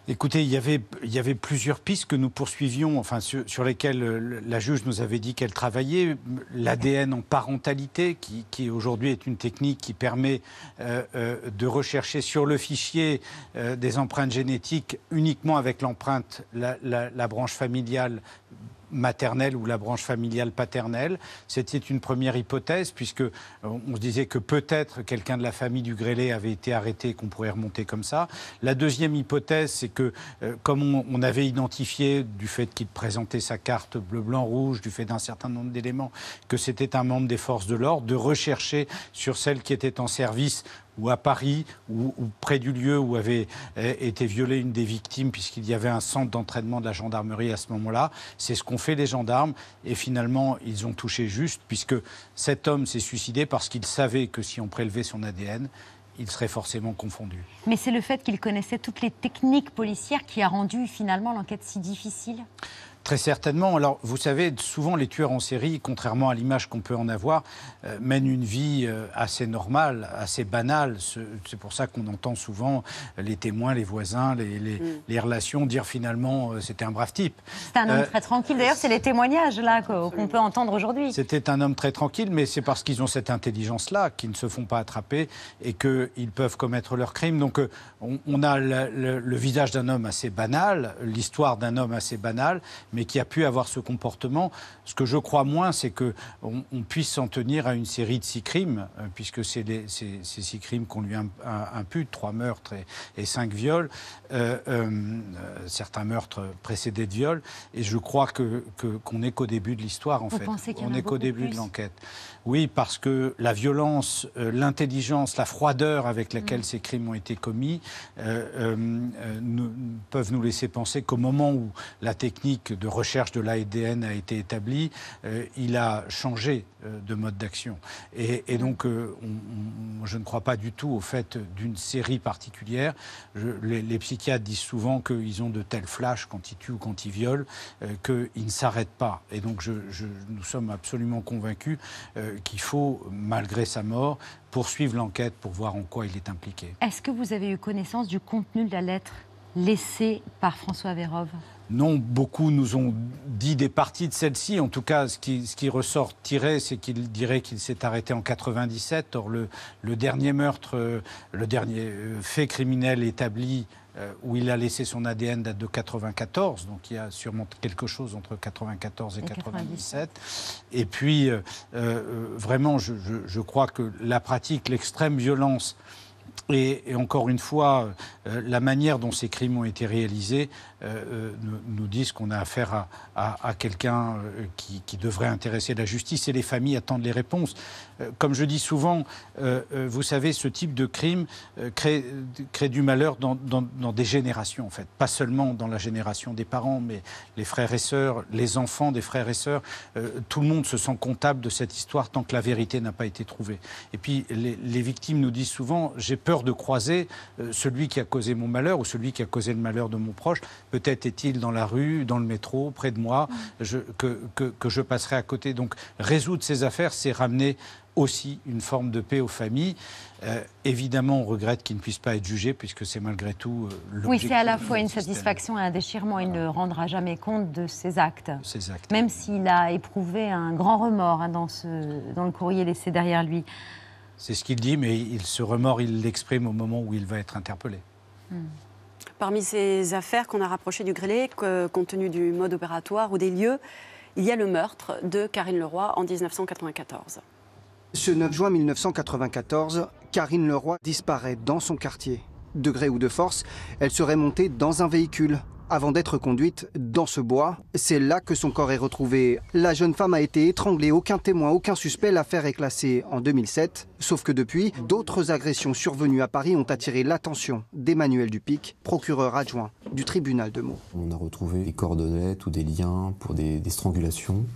Écoutez, il y avait, il y avait plusieurs pistes que nous poursuivions, enfin, sur, sur lesquelles la juge nous avait dit qu'elle travaillait. L'A D N en parentalité, qui, qui aujourd'hui est une technique qui permet euh, euh, de rechercher sur le fichier euh, des empreintes génétiques uniquement avec l'empreinte, la, la, la branche familiale maternelle ou la branche familiale paternelle. C'était une première hypothèse, puisque on se disait que peut-être quelqu'un de la famille du grêlé avait été arrêté et qu'on pourrait remonter comme ça. La deuxième hypothèse, c'est que euh, comme on, on avait identifié, du fait qu'il présentait sa carte bleu-blanc-rouge, du fait d'un certain nombre d'éléments, que c'était un membre des forces de l'ordre, de rechercher sur celles qui étaient en service ou à Paris, ou, ou près du lieu où avait euh, été violée une des victimes, puisqu'il y avait un centre d'entraînement de la gendarmerie à ce moment-là. C'est ce qu'ont fait les gendarmes, et finalement, ils ont touché juste, puisque cet homme s'est suicidé parce qu'il savait que si on prélevait son A D N, il serait forcément confondu. Mais c'est le fait qu'il connaissait toutes les techniques policières qui a rendu finalement l'enquête si difficile ? Très certainement. Alors, vous savez, souvent les tueurs en série, contrairement à l'image qu'on peut en avoir, euh, mènent une vie euh, assez normale, assez banale. C'est pour ça qu'on entend souvent les témoins, les voisins, les, les, mm. les relations dire finalement euh, c'était un brave type. C'est un homme euh, très tranquille. D'ailleurs, c'est les témoignages là qu'on peut entendre aujourd'hui. C'était un homme très tranquille, mais c'est parce qu'ils ont cette intelligence-là qu'ils ne se font pas attraper et qu'ils peuvent commettre leurs crimes. Donc, euh, on, on a le, le, le visage d'un homme assez banal, l'histoire d'un homme assez banal, mais qui a pu avoir ce comportement. Ce que je crois moins, c'est qu'on on puisse s'en tenir à une série de six crimes, euh, puisque c'est ces six crimes qu'on lui impute, trois meurtres et, et cinq viols, euh, euh, certains meurtres précédés de viols, et je crois que, que, qu'on n'est qu'au début de l'histoire, en Vous fait. Pensez qu'il y en on a n'est qu'au début plus de l'enquête. Oui, parce que la violence, euh, l'intelligence, la froideur avec laquelle mmh. ces crimes ont été commis euh, euh, nous, peuvent nous laisser penser qu'au moment où la technique de recherche de l'A D N a été établie, euh, il a changé euh, de mode d'action. Et, et donc, euh, on, on, je ne crois pas du tout au fait d'une série particulière. Je, les, les psychiatres disent souvent qu'ils ont de tels flashs quand ils tuent ou quand ils violent, euh, qu'ils ne s'arrêtent pas. Et donc, je, je, nous sommes absolument convaincus euh, qu'il faut, malgré sa mort, poursuivre l'enquête pour voir en quoi il est impliqué. Est-ce que vous avez eu connaissance du contenu de la lettre laissée par François Vérove ? Non, beaucoup nous ont dit des parties de celle-ci. En tout cas, ce qui, ce qui ressort tiré, c'est qu'il dirait qu'il s'est arrêté en quatre-vingt-dix-sept. Or, le, le dernier meurtre, euh, le dernier euh, fait criminel établi euh, où il a laissé son A D N date de quatre-vingt-quatorze. Donc, il y a sûrement quelque chose entre quatre-vingt-quatorze et, et quatre-vingt-dix-sept. Et puis, euh, euh, vraiment, je, je, je crois que la pratique, l'extrême violence, Et, et encore une fois, euh, la manière dont ces crimes ont été réalisés euh, nous, nous disent qu'on a affaire à, à, à quelqu'un euh, qui, qui devrait intéresser la justice, et les familles attendent les réponses. Euh, comme je dis souvent, euh, euh, vous savez, ce type de crime euh, crée, crée du malheur dans, dans, dans des générations, en fait. Pas seulement dans la génération des parents, mais les frères et sœurs, les enfants des frères et sœurs. Euh, tout le monde se sent comptable de cette histoire tant que la vérité n'a pas été trouvée. Et puis, les, les victimes nous disent souvent, j'ai peur de croiser euh, celui qui a causé mon malheur ou celui qui a causé le malheur de mon proche. Peut-être est-il dans la rue, dans le métro, près de moi, je, que, que, que je passerai à côté. Donc, résoudre ces affaires, c'est ramener aussi une forme de paix aux familles. Euh, évidemment, on regrette qu'il ne puisse pas être jugé, puisque c'est malgré tout euh, l'objectif. Oui, c'est à la fois une satisfaction et un déchirement. Il ne rendra jamais compte de ses actes. Ses actes. Même s'il a éprouvé un grand remords hein, dans, ce, dans le courrier laissé derrière lui. C'est ce qu'il dit, mais il, ce remords, il l'exprime au moment où il va être interpellé. Hmm. Parmi ces affaires qu'on a rapprochées du grêlé, que, compte tenu du mode opératoire ou des lieux, il y a le meurtre de Karine Leroy en dix-neuf cent quatre-vingt-quatorze. Ce neuf juin mille neuf cent quatre-vingt-quatorze, Karine Leroy disparaît dans son quartier. De gré ou de force, elle serait montée dans un véhicule avant d'être conduite dans ce bois. C'est là que son corps est retrouvé. La jeune femme a été étranglée, aucun témoin, aucun suspect. L'affaire est classée en deux mille sept. Sauf que depuis, d'autres agressions survenues à Paris ont attiré l'attention d'Emmanuel Dupic, procureur adjoint du tribunal de Meaux. On a retrouvé des cordonnettes ou des liens pour des, des strangulations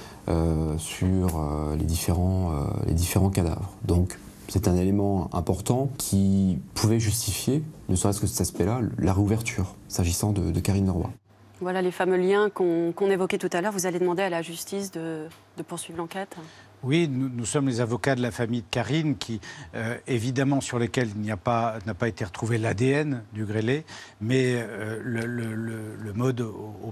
euh, sur euh, les, différents, euh, les différents cadavres. Donc, c'est un élément important qui pouvait justifier, ne serait-ce que cet aspect-là, la réouverture, s'agissant de, de Karine Leroy. Voilà les fameux liens qu'on qu'on évoquait tout à l'heure. Vous allez demander à la justice de, de poursuivre l'enquête. Oui, nous, nous sommes les avocats de la famille de Karine, qui, euh, évidemment, sur lesquels il n'y a pas, n'a pas été retrouvé l'A D N du grêlé, mais euh, le, le, le, le mode au,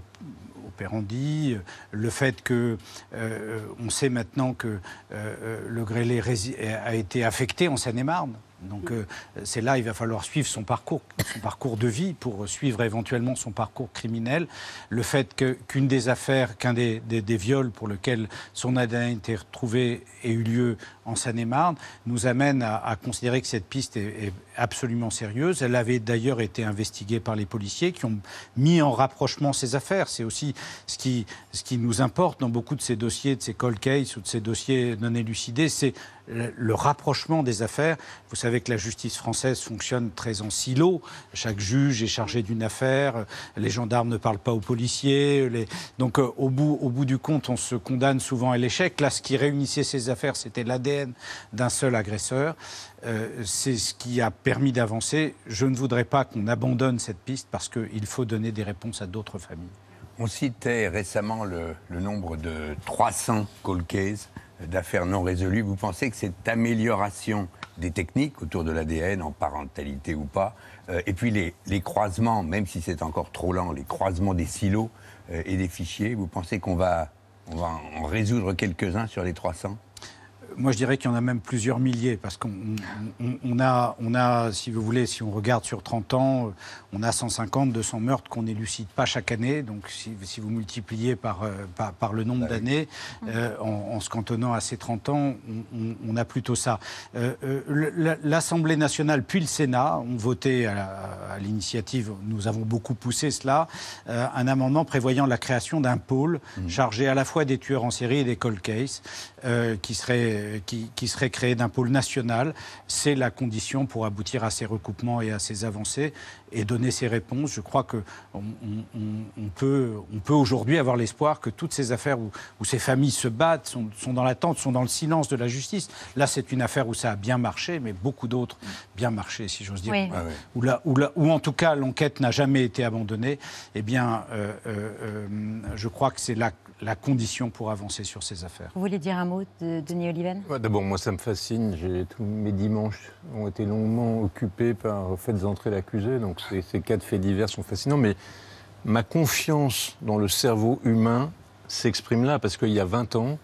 opérandi, le fait que euh, on sait maintenant que euh, le grêlé a été affecté en Seine-et-Marne. Donc euh, c'est là, il va falloir suivre son parcours, son parcours de vie pour suivre éventuellement son parcours criminel. Le fait que, qu'une des affaires, qu'un des, des, des viols pour lesquels son A D N a été retrouvé ait eu lieu en Seine-et-Marne nous amène à, à considérer que cette piste est, est absolument sérieuse. Elle avait d'ailleurs été investiguée par les policiers qui ont mis en rapprochement ces affaires. C'est aussi ce qui, ce qui nous importe dans beaucoup de ces dossiers, de ces cold cases ou de ces dossiers non élucidés, c'est le rapprochement des affaires. Vous savez que la justice française fonctionne très en silo. Chaque juge est chargé d'une affaire. Les gendarmes ne parlent pas aux policiers. Les... Donc, euh, au, bout, au bout du compte, on se condamne souvent à l'échec. Là, ce qui réunissait ces affaires, c'était l'A D N d'un seul agresseur. Euh, c'est ce qui a permis d'avancer. Je ne voudrais pas qu'on abandonne cette piste parce qu'il faut donner des réponses à d'autres familles. On citait récemment le, le nombre de trois cents cold cases d'affaires non résolues. Vous pensez que cette amélioration des techniques autour de l'A D N, en parentalité ou pas, euh, et puis les, les croisements, même si c'est encore trop lent, les croisements des silos euh, et des fichiers, vous pensez qu'on va, on va en résoudre quelques-uns sur les trois cents ? Moi, je dirais qu'il y en a même plusieurs milliers, parce qu'on on, on a, on a, si vous voulez, si on regarde sur trente ans, on a cent cinquante, deux cents meurtres qu'on n'élucide pas chaque année. Donc, si, si vous multipliez par, par, par le nombre d'années, euh, en, en se cantonnant à ces trente ans, on, on, on a plutôt ça. Euh, euh, L'Assemblée nationale, puis le Sénat, ont voté à l'initiative, nous avons beaucoup poussé cela, euh, un amendement prévoyant la création d'un pôle mmh. chargé à la fois des tueurs en série et des cold cases, euh, qui serait Qui, qui serait créé d'un pôle national. C'est la condition pour aboutir à ces recoupements et à ces avancées et donner ces réponses. Je crois qu'on on, on peut, on peut aujourd'hui avoir l'espoir que toutes ces affaires où, où ces familles se battent, sont, sont dans l'attente, sont dans le silence de la justice. Là, c'est une affaire où ça a bien marché, mais beaucoup d'autres bien marché, si j'ose dire. Oui. Ah oui. Où, là, où, là, où en tout cas l'enquête n'a jamais été abandonnée. Eh bien, euh, euh, je crois que c'est la, la condition pour avancer sur ces affaires. Vous voulez dire un mot de Denis Oliven ? Ouais, d'abord, moi, ça me fascine. J'ai, tous mes dimanches ont été longuement occupés par faites entrer l'accusé. Donc, ces, ces cas de faits divers sont fascinants. Mais ma confiance dans le cerveau humain s'exprime là. Parce qu'il y a vingt ans,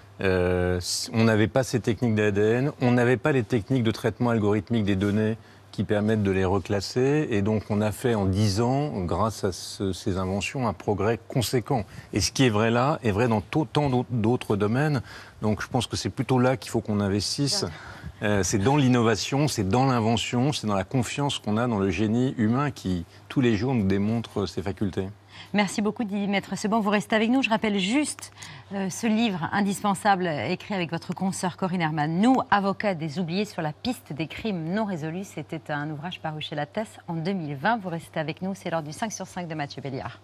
euh, on n'avait pas ces techniques d'A D N. On n'avait pas les techniques de traitement algorithmique des données qui permettent de les reclasser. Et donc, on a fait en dix ans, grâce à ce, ces inventions, un progrès conséquent. Et ce qui est vrai là est vrai dans tant d'autres domaines. Donc, je pense que c'est plutôt là qu'il faut qu'on investisse. Euh, c'est dans l'innovation, c'est dans l'invention, c'est dans la confiance qu'on a dans le génie humain qui, tous les jours, nous démontre ses facultés. Merci beaucoup, Didier Maître Seban. Vous restez avec nous. Je rappelle juste euh, ce livre indispensable écrit avec votre consoeur Corinne Herman. Nous, avocats des oubliés sur la piste des crimes non résolus. C'était un ouvrage paru chez Lattès en deux mille vingt. Vous restez avec nous. C'est l'heure du cinq sur cinq de Mathieu Béliard.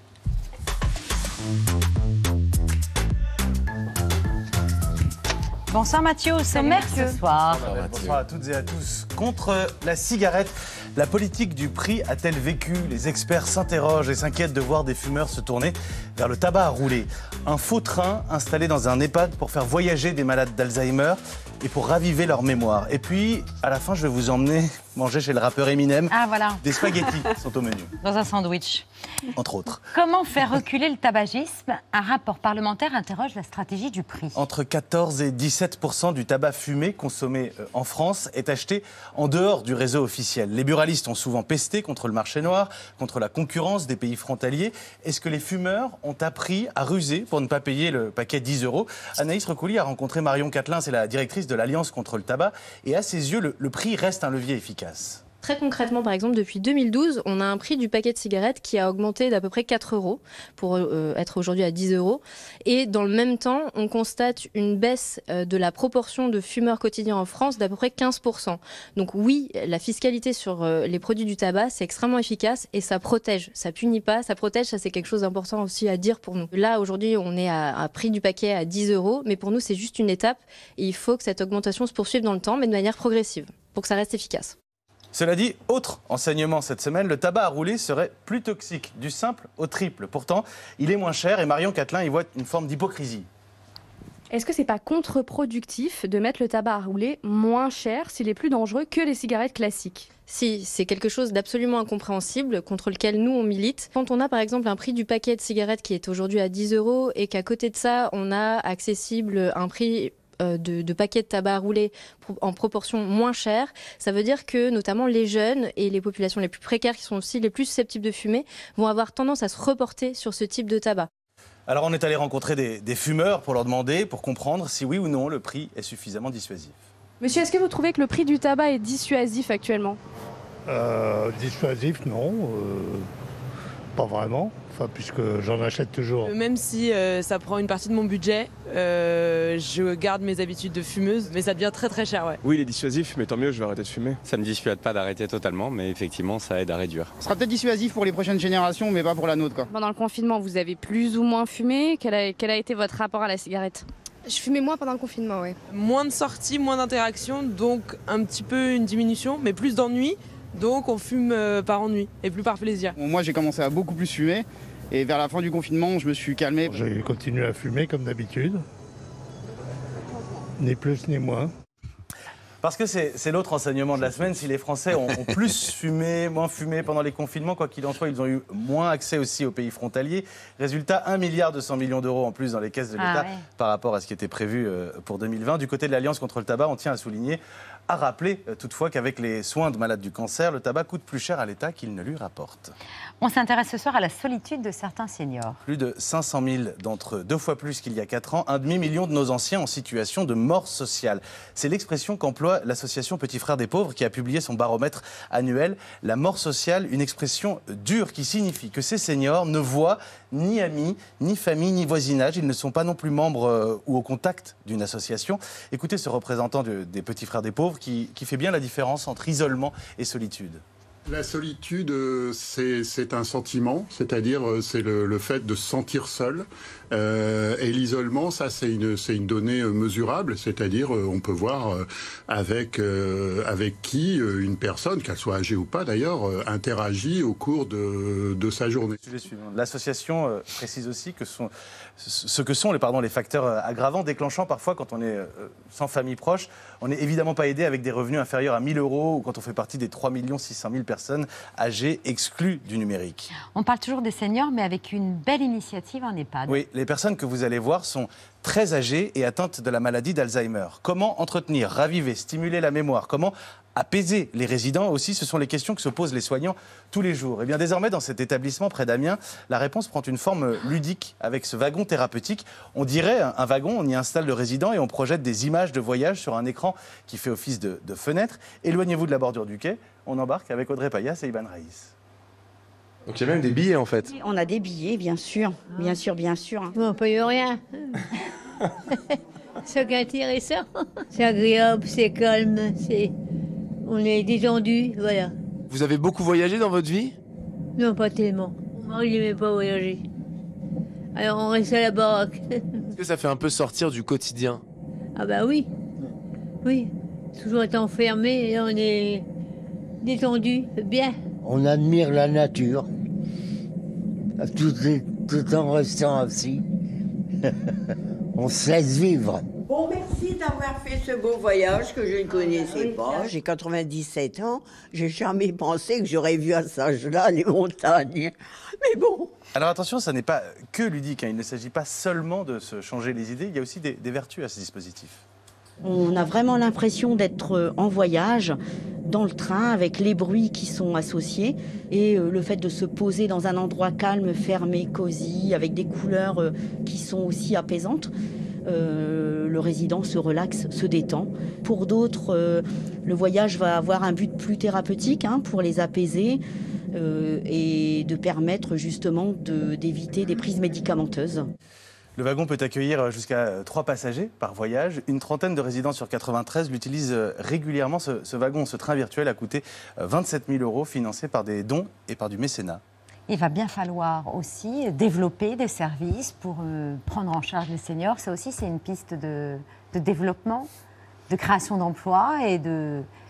Bonsoir Mathieu, au sommaire ce soir. Bonsoir, bonsoir à toutes et à tous. Contre la cigarette, la politique du prix a-t-elle vécu ? Les experts s'interrogent et s'inquiètent de voir des fumeurs se tourner vers le tabac à rouler. Un faux train installé dans un EHPAD pour faire voyager des malades d'Alzheimer et pour raviver leur mémoire. Et puis, à la fin, je vais vous emmener manger chez le rappeur Eminem. Ah voilà. Des spaghettis sont au menu. Dans un sandwich. Entre autres. Comment faire reculer le tabagisme ? Un rapport parlementaire interroge la stratégie du prix. Entre quatorze et dix-sept pour cent du tabac fumé consommé en France est acheté en dehors du réseau officiel. Les buralistes ont souvent pesté contre le marché noir, contre la concurrence des pays frontaliers. Est-ce que les fumeurs ont appris à ruser pour ne pas payer le paquet dix euros ? Anaïs Recouli a rencontré Marion Catelin, c'est la directrice de l'Alliance contre le tabac. Et à ses yeux, le, le prix reste un levier efficace. Très concrètement, par exemple, depuis deux mille douze, on a un prix du paquet de cigarettes qui a augmenté d'à peu près quatre euros pour euh, être aujourd'hui à dix euros. Et dans le même temps, on constate une baisse euh, de la proportion de fumeurs quotidiens en France d'à peu près quinze pour cent. Donc oui, la fiscalité sur euh, les produits du tabac, c'est extrêmement efficace et ça protège. Ça punit pas, ça protège, ça c'est quelque chose d'important aussi à dire pour nous. Là, aujourd'hui, on est à un prix du paquet à dix euros, mais pour nous, c'est juste une étape et il faut que cette augmentation se poursuive dans le temps, mais de manière progressive, pour que ça reste efficace. Cela dit, autre enseignement cette semaine, le tabac à rouler serait plus toxique, du simple au triple. Pourtant, il est moins cher et Marion Catelin y voit une forme d'hypocrisie. Est-ce que c'est pas contre-productif de mettre le tabac à rouler moins cher s'il est plus dangereux que les cigarettes classiques? Si, c'est quelque chose d'absolument incompréhensible contre lequel nous on milite. Quand on a par exemple un prix du paquet de cigarettes qui est aujourd'hui à dix euros et qu'à côté de ça on a accessible un prix De, de paquets de tabac à rouler en proportion moins chère, ça veut dire que notamment les jeunes et les populations les plus précaires qui sont aussi les plus susceptibles de fumer vont avoir tendance à se reporter sur ce type de tabac. Alors on est allé rencontrer des, des fumeurs pour leur demander, pour comprendre si oui ou non le prix est suffisamment dissuasif. Monsieur, est-ce que vous trouvez que le prix du tabac est dissuasif actuellement? euh, Dissuasif, non. Euh, pas vraiment. Enfin, puisque j'en achète toujours. Même si euh, ça prend une partie de mon budget, euh, je garde mes habitudes de fumeuse, mais ça devient très très cher, ouais. Oui, il est dissuasif, mais tant mieux, je vais arrêter de fumer. Ça ne me dissuade pas d'arrêter totalement, mais effectivement, ça aide à réduire. Ce sera peut-être dissuasif pour les prochaines générations, mais pas pour la nôtre, quoi. Pendant le confinement, vous avez plus ou moins fumé. Quel a, quel a été votre rapport à la cigarette? Je fumais moins pendant le confinement, oui. Moins de sorties, moins d'interactions, donc un petit peu une diminution, mais plus d'ennui. Donc on fume euh, par ennui et plus par plaisir. Bon, moi, j'ai commencé à beaucoup plus fumer. Et vers la fin du confinement, je me suis calmé. J'ai continué à fumer comme d'habitude, ni plus ni moins. Parce que c'est l'autre enseignement de la semaine, si les Français ont, ont plus fumé, moins fumé pendant les confinements, quoi qu'il en soit, ils ont eu moins accès aussi aux pays frontaliers. Résultat, un milliard deux cents millions d'euros en plus dans les caisses de l'État ah ouais. par rapport à ce qui était prévu pour deux mille vingt. Du côté de l'Alliance contre le tabac, on tient à souligner, à rappeler toutefois qu'avec les soins de malades du cancer, le tabac coûte plus cher à l'État qu'il ne lui rapporte. On s'intéresse ce soir à la solitude de certains seniors. Plus de cinq cent mille d'entre eux, deux fois plus qu'il y a quatre ans, un demi-million de nos anciens en situation de mort sociale. C'est l'expression qu'emploie l'association Petits Frères des Pauvres qui a publié son baromètre annuel. La mort sociale, une expression dure qui signifie que ces seniors ne voient ni amis, ni famille, ni voisinage. Ils ne sont pas non plus membres euh, ou au contact d'une association. Écoutez ce représentant de, des Petits Frères des Pauvres qui, qui fait bien la différence entre isolement et solitude. La solitude, c'est un sentiment, c'est-à-dire c'est le, le fait de se sentir seul. Euh, et l'isolement, ça, c'est une, c'est une donnée mesurable, c'est-à-dire on peut voir avec, euh, avec qui une personne, qu'elle soit âgée ou pas d'ailleurs, interagit au cours de, de sa journée. L'association précise aussi que sont, ce que sont les, pardon, les facteurs aggravants déclenchant parfois quand on est sans famille proche. On n'est évidemment pas aidé avec des revenus inférieurs à mille euros ou quand on fait partie des trois millions six cent mille personnes âgées exclues du numérique. On parle toujours des seniors, mais avec une belle initiative en EHPAD. Oui, les personnes que vous allez voir sont très âgées et atteintes de la maladie d'Alzheimer. Comment entretenir, raviver, stimuler la mémoire? Comment apaiser les résidents aussi? Ce sont les questions que se posent les soignants tous les jours. Et bien désormais, dans cet établissement près d'Amiens, la réponse prend une forme ludique avec ce wagon thérapeutique. On dirait un wagon, on y installe le résident et on projette des images de voyage sur un écran qui fait office de, de fenêtre. Éloignez-vous de la bordure du quai, on embarque avec Audrey Payas et Iban Raïs. Donc il y a même des billets en fait. On a des billets, bien sûr, bien sûr, bien sûr. On ne paye rien. C'est intéressant. C'est agréable, c'est calme, c'est... on est détendu, voilà. Vous avez beaucoup voyagé dans votre vie? Non, pas tellement. Mon mari n'aimait pas voyager. Alors on reste à la baraque. Est-ce que ça fait un peu sortir du quotidien? Ah bah oui, oui. Toujours être enfermé, et on est détendu, bien. On admire la nature, tout, tout en restant assis. On se laisse vivre. Bon, merci d'avoir fait ce beau voyage que je ne connaissais pas. J'ai quatre-vingt-dix-sept ans, j'ai jamais pensé que j'aurais vu à cet âge-là les montagnes. Mais bon. Alors attention, ça n'est pas que ludique, hein. Il ne s'agit pas seulement de se changer les idées, il y a aussi des, des vertus à ce dispositif. On a vraiment l'impression d'être en voyage, dans le train, avec les bruits qui sont associés. Et le fait de se poser dans un endroit calme, fermé, cosy, avec des couleurs qui sont aussi apaisantes. Euh, le résident se relaxe, se détend. Pour d'autres, euh, le voyage va avoir un but plus thérapeutique, hein, pour les apaiser euh, et de permettre justement de, d'éviter des prises médicamenteuses. Le wagon peut accueillir jusqu'à trois passagers par voyage. Une trentaine de résidents sur quatre-vingt-treize l'utilisent régulièrement. Ce, ce wagon, ce train virtuel a coûté vingt-sept mille euros, financé par des dons et par du mécénat. Il va bien falloir aussi développer des services pour euh, prendre en charge les seniors. Ça aussi, c'est une piste de, de développement, de création d'emplois et de,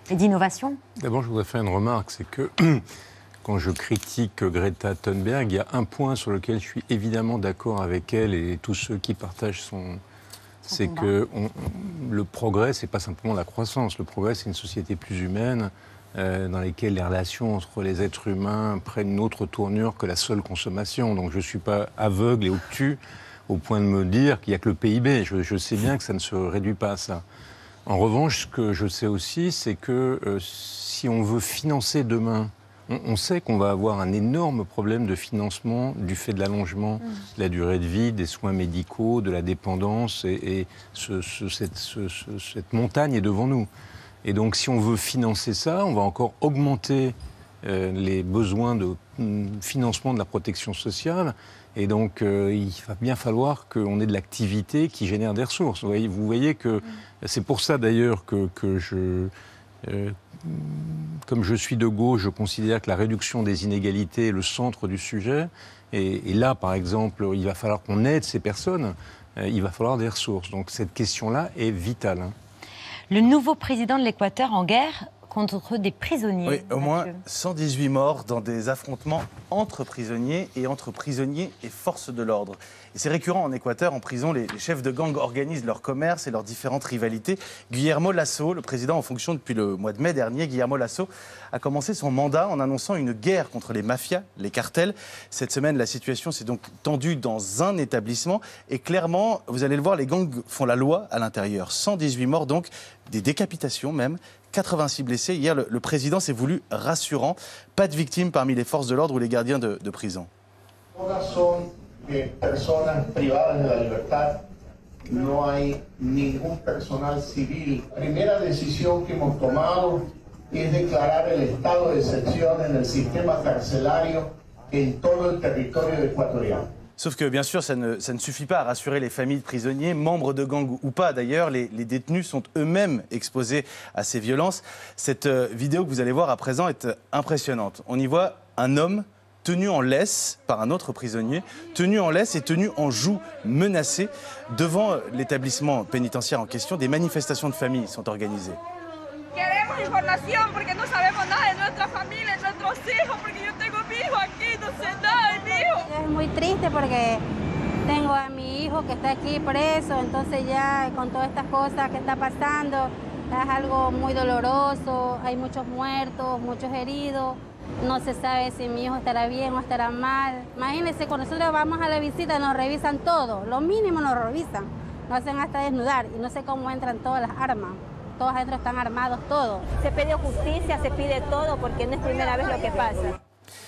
Et d'innovation. D'abord, je voudrais faire une remarque, c'est que quand je critique Greta Thunberg, il y a un point sur lequel je suis évidemment d'accord avec elle et tous ceux qui partagent son... C'est que on, le progrès, c'est pas simplement la croissance. Le progrès, c'est une société plus humaine, euh, dans laquelle les relations entre les êtres humains prennent une autre tournure que la seule consommation. Donc je ne suis pas aveugle et obtus au point de me dire qu'il n'y a que le P I B. Je, je sais bien que ça ne se réduit pas à ça. En revanche, ce que je sais aussi, c'est que euh, si on veut financer demain, on, on sait qu'on va avoir un énorme problème de financement du fait de l'allongement mmh. de la durée de vie, des soins médicaux, de la dépendance, et, et ce, ce, cette, ce, ce, cette montagne est devant nous. Et donc, si on veut financer ça, on va encore augmenter euh, les besoins de mm, financement de la protection sociale. Et donc, euh, il va bien falloir qu'on ait de l'activité qui génère des ressources. Vous voyez, vous voyez que mmh. c'est pour ça d'ailleurs que, que je... Euh, comme je suis de gauche, je considère que la réduction des inégalités est le centre du sujet. Et, et là, par exemple, il va falloir qu'on aide ces personnes. Euh, il va falloir des ressources. Donc cette question-là est vitale. Hein. Le nouveau président de l'Équateur en guerre contre des prisonniers. Oui, au moins cent dix-huit morts dans des affrontements entre prisonniers et entre prisonniers et forces de l'ordre. Et c'est récurrent en Équateur, en prison, les, les chefs de gang organisent leur commerce et leurs différentes rivalités. Guillermo Lasso, le président en fonction depuis le mois de mai dernier, Guillermo Lasso a commencé son mandat en annonçant une guerre contre les mafias, les cartels. Cette semaine, la situation s'est donc tendue dans un établissement et clairement, vous allez le voir, les gangs font la loi à l'intérieur. cent dix-huit morts donc, des décapitations même. quatre-vingt-six blessés. Hier, le, le président s'est voulu rassurant. Pas de victimes parmi les forces de l'ordre ou les gardiens de, de prison. Todas son eh, personas privadas de la libertad. No hay ningún personal civil. La primera decisión que hemos tomado es declarar el estado de excepción en el sistema carcelario en todo el territorio ecuatoriano. Sauf que, bien sûr, ça ne, ça ne suffit pas à rassurer les familles de prisonniers, membres de gangs ou pas d'ailleurs. Les, les détenus sont eux-mêmes exposés à ces violences. Cette euh, vidéo que vous allez voir à présent est euh, impressionnante. On y voit un homme tenu en laisse par un autre prisonnier, tenu en laisse et tenu en joue menacé. Devant l'établissement pénitentiaire en question, des manifestations de familles sont organisées. Queremos información porque no sabemos nada de nuestra familia, de nuestros hijos, porque yo tengo mi hijo aquí, no sé nada de mi hijo. Es muy triste porque tengo a mi hijo que está aquí preso, entonces ya con todas estas cosas que está pasando es algo muy doloroso, hay muchos muertos, muchos heridos, no se sabe si mi hijo estará bien o estará mal. Imagínense, cuando nosotros vamos a la visita nos revisan todo, lo mínimo nos revisan, nos hacen hasta desnudar y no sé cómo entran todas las armas. Todos adentro están armados, todos. Se pide justicia, se pide todo, porque no es primera vez lo que pasa.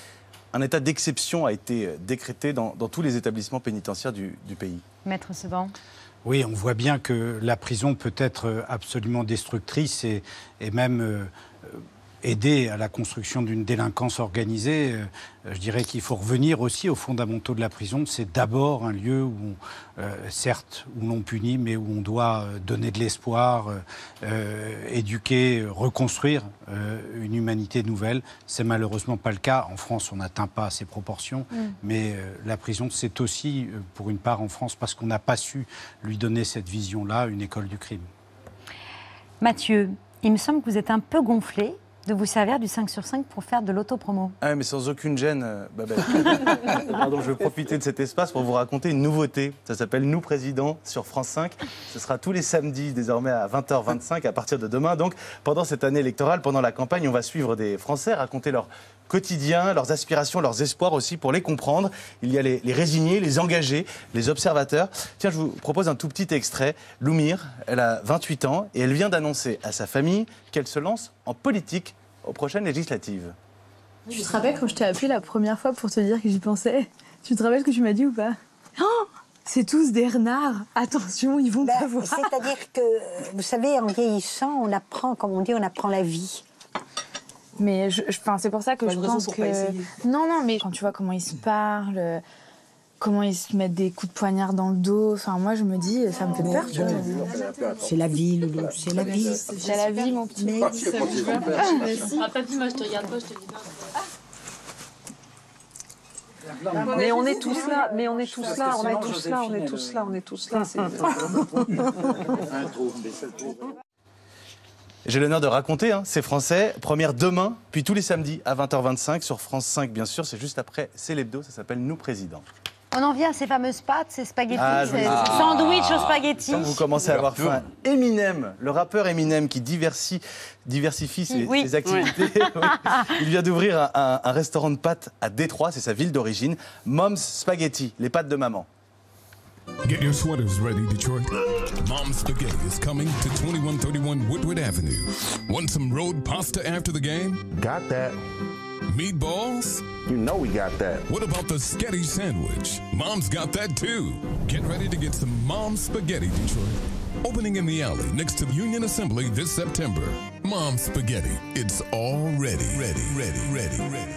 Un état d'exception a été décrété dans, dans tous les établissements pénitentiaires du, du pays. Maître Seban. Oui, on voit bien que la prison peut être absolument destructrice et, et même euh, aider à la construction d'une délinquance organisée. Euh, je dirais qu'il faut revenir aussi aux fondamentaux de la prison. C'est d'abord un lieu où, on, euh, certes, où l'on punit, mais où on doit donner de l'espoir, euh, éduquer, reconstruire euh, une humanité nouvelle. C'est malheureusement pas le cas. En France, on n'atteint pas ces proportions, mm. mais euh, la prison, c'est aussi, euh, pour une part en France, parce qu'on n'a pas su lui donner cette vision-là, une école du crime. Mathieu, il me semble que vous êtes un peu gonflé de vous servir du cinq sur cinq pour faire de l'autopromo. Ah, mais sans aucune gêne, euh, Babel. Pardon, je vais profiter de cet espace pour vous raconter une nouveauté. Ça s'appelle Nous Président sur France cinq. Ce sera tous les samedis, désormais à vingt heures vingt-cinq, à partir de demain. Donc, pendant cette année électorale, pendant la campagne, on va suivre des Français, raconter leur quotidien, leurs aspirations, leurs espoirs aussi, pour les comprendre. Il y a les, les résignés, les engagés, les observateurs. Tiens, je vous propose un tout petit extrait. Loumir, elle a vingt-huit ans et elle vient d'annoncer à sa famille qu'elle se lance en politique aux prochaines législatives. Tu te rappelles quand je t'ai appelé la première fois pour te dire que j'y pensais? Tu te rappelles ce que tu m'as dit ou pas? Oh, c'est tous des renards. Attention, ils vont ben, t'avoir. C'est-à-dire que, vous savez, en vieillissant, on apprend, comme on dit, on apprend la vie. Mais je, je, c'est pour ça que pas je une pense raison pour que... pas essayer. Non, non, mais quand tu vois comment ils se parlent, comment ils se mettent des coups de poignard dans le dos, enfin moi je me dis, ça me fait peur. C'est la vie, Loulou, c'est la vie. C'est la vie, mon petit. Mais... Ah, papy, moi je te regarde pas, je te dis pas. Mais on est tous là, mais on est tous là, on est tous là, on est tous là, on est tous là. J'ai l'honneur de raconter, hein, c'est français. Première demain, puis tous les samedis à vingt heures vingt-cinq sur France cinq, bien sûr. C'est juste après, c'est l'hebdo, ça s'appelle Nous Présidents. On en vient à ces fameuses pâtes, ces spaghettis, Ah, ces ah. sandwichs aux spaghettis. Quand vous commencez à avoir faim, Eminem, le rappeur Eminem qui diversi, diversifie ses, Oui. ses activités, oui. Il vient d'ouvrir un, un- un restaurant de pâtes à Détroit, c'est sa ville d'origine. Mom's Spaghetti, les pâtes de maman. Get your sweaters ready, Detroit. Mom's Spaghetti is coming to twenty-one thirty-one Woodward Avenue. Want some road pasta after the game? Got that. Meatballs? You know we got that. What about the Sketty sandwich? Mom's got that too. Get ready to get some Mom's Spaghetti, Detroit. Opening in the alley next to Union Assembly this September. Mom's Spaghetti. It's all ready. Ready, ready, ready, ready.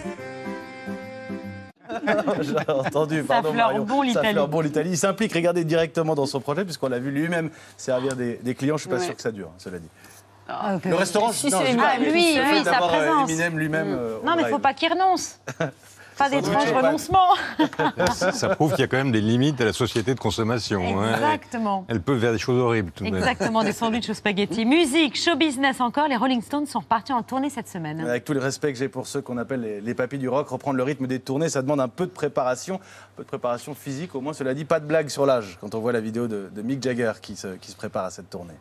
J'ai entendu, pardon fleure Marion. bon l'Italie. Ça fleure bon l'Italie. Il s'implique, regardez, directement dans son projet, puisqu'on l'a vu lui-même servir des, des clients. Je ne suis pas Ouais. sûr que ça dure, cela dit. Ah, Le restaurant, si, non, c'est je lui, parle, lui, le oui, fait sa d'avoir, euh, présence. Eminem lui-même. euh, au Non, mais il ne drive. faut pas qu'il renonce. Pas d'étranges Sandwich aux pâtes. renoncements. Ça, ça prouve qu'il y a quand même des limites à la société de consommation. hein. Exactement. Elle peut faire des choses horribles tout de même. Exactement, des sandwichs aux spaghettis. Musique, show business encore, les Rolling Stones sont repartis en tournée cette semaine. Avec tout le respect que j'ai pour ceux qu'on appelle les, les papis du rock, reprendre le rythme des tournées, ça demande un peu de préparation, un peu de préparation physique. Au moins, cela dit, pas de blague sur l'âge quand on voit la vidéo de, de Mick Jagger qui se, qui se prépare à cette tournée.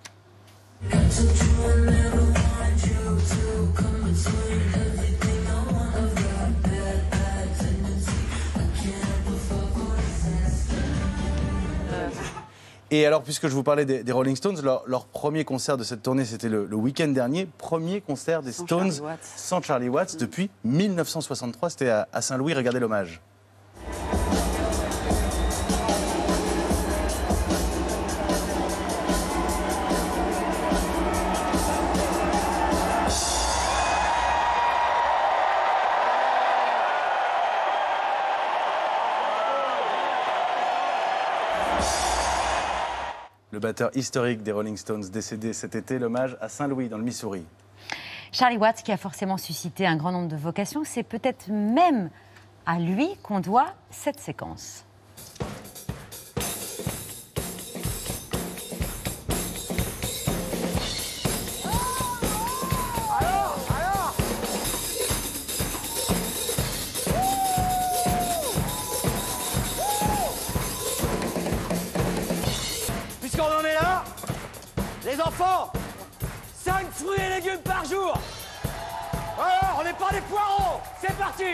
Et alors, puisque je vous parlais des, des Rolling Stones, leur, leur premier concert de cette tournée, c'était le, le week-end dernier. Premier concert des Sans Stones Charlie Watts. sans Charlie Watts depuis mille neuf cent soixante-trois. C'était à, à Saint-Louis. Regardez l'hommage. Le batteur historique des Rolling Stones décédé cet été, l'hommage à Saint-Louis, dans le Missouri. Charlie Watts, qui a forcément suscité un grand nombre de vocations, c'est peut-être même à lui qu'on doit cette séquence. Puisqu'on en est là, les enfants, cinq fruits et légumes par jour. Alors, on n'est pas des poireaux. C'est parti.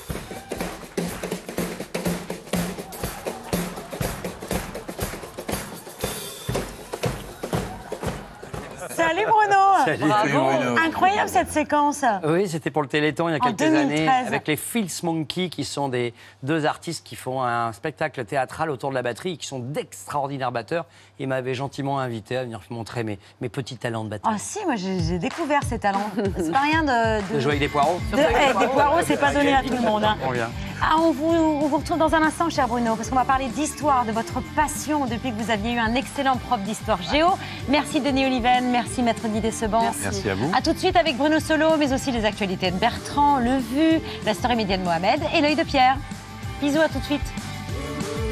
Salut Bruno. Salut. Bravo. Salut Bruno. Incroyable cette séquence. Oui, c'était pour le Téléthon il y a En quelques deux mille années, treize. avec les Filth Monkey, qui sont des deux artistes qui font un spectacle théâtral autour de la batterie, et qui sont d'extraordinaires batteurs. Ils m'avaient gentiment invité à venir montrer mes, mes petits talents de batteur. Ah si, moi j'ai j'ai découvert ces talents. C'est pas rien de... De jouer avec des poireaux. de- eh, des poireaux, c'est pas donné à tout le monde. hein. On vient. Ah, on, vous, on vous retrouve dans un instant, cher Bruno, parce qu'on va parler d'histoire, de votre passion depuis que vous aviez eu un excellent prof d'histoire géo. Merci Denis Oliven, merci Maître Didier Seban. Merci. Merci à vous. A tout de suite avec Bruno Solo, mais aussi les actualités de Bertrand, le Vu, la story média de Mohamed et l'œil de Pierre. Bisous, à tout de suite.